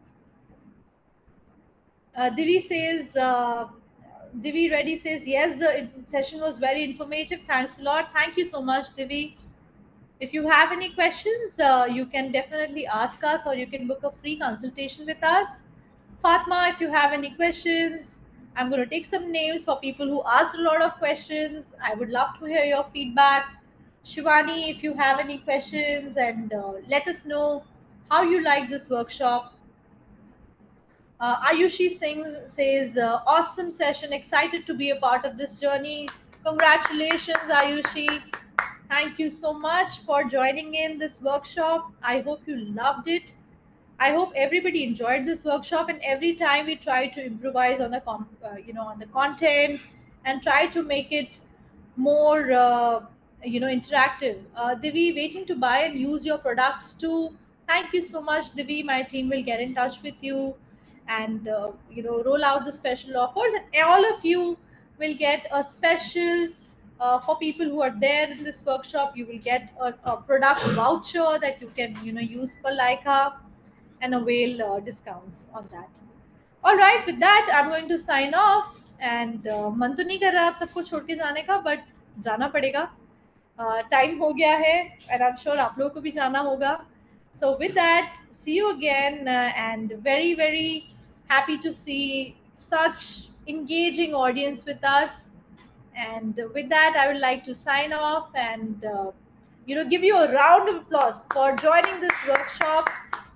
Uh, Divi says, uh, Divi Reddy says, yes, the session was very informative. Thanks a lot. Thank you so much, Divi. If you have any questions, uh, you can definitely ask us, or you can book a free consultation with us. Fatma, if you have any questions, I'm going to take some names for people who asked a lot of questions. I would love to hear your feedback. Shivani, if you have any questions, and uh, let us know how you like this workshop. Uh, Ayushi Singh says, uh, awesome session, excited to be a part of this journey. Congratulations, Ayushi. Thank you so much for joining in this workshop. I hope you loved it. I hope everybody enjoyed this workshop, and every time we try to improvise on the com- uh, you know on the content and try to make it more uh, you know interactive. Uh, Divi, waiting to buy and use your products too. Thank you so much, Divi. My team will get in touch with you and uh, you know roll out the special offers, and all of you will get a special uh, for people who are there in this workshop. You will get a, a product voucher that you can you know use for Leica and avail uh, discounts on that. All right, with that, I'm going to sign off. And uh, मन तो नहीं कर रहा आप सबको छोड़ के जाने का, बट जाना पड़ेगा. टाइम हो गया है, and I'm sure आप लोगों को भी जाना होगा. So with that, see you again, uh, and very very happy to see such engaging audience with us. And with that, I would like to sign off and uh, you know give you a round of applause for joining this workshop.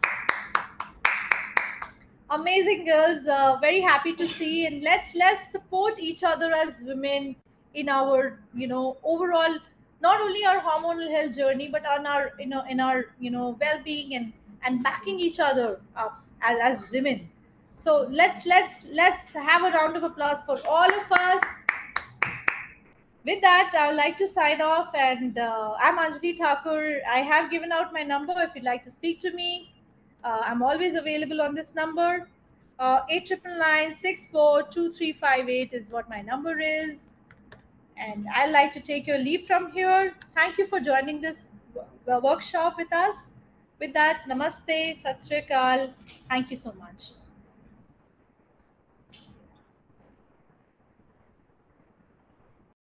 Amazing girls, uh, very happy to see, and let's let's support each other as women in our you know overall, not only our hormonal health journey, but on our you know in our you know well-being, and and backing each other up as, as women. So let's let's let's have a round of applause for all of us. With that, I would like to sign off, and uh, I'm Anjali Thakur. I have given out my number if you'd like to speak to me. Uh, I'm always available on this number. Uh, eight nine nine six four two three five eight is what my number is. And I'd like to take your leave from here. Thank you for joining this w- workshop with us. With that, namaste, sat sri akal. Thank you so much.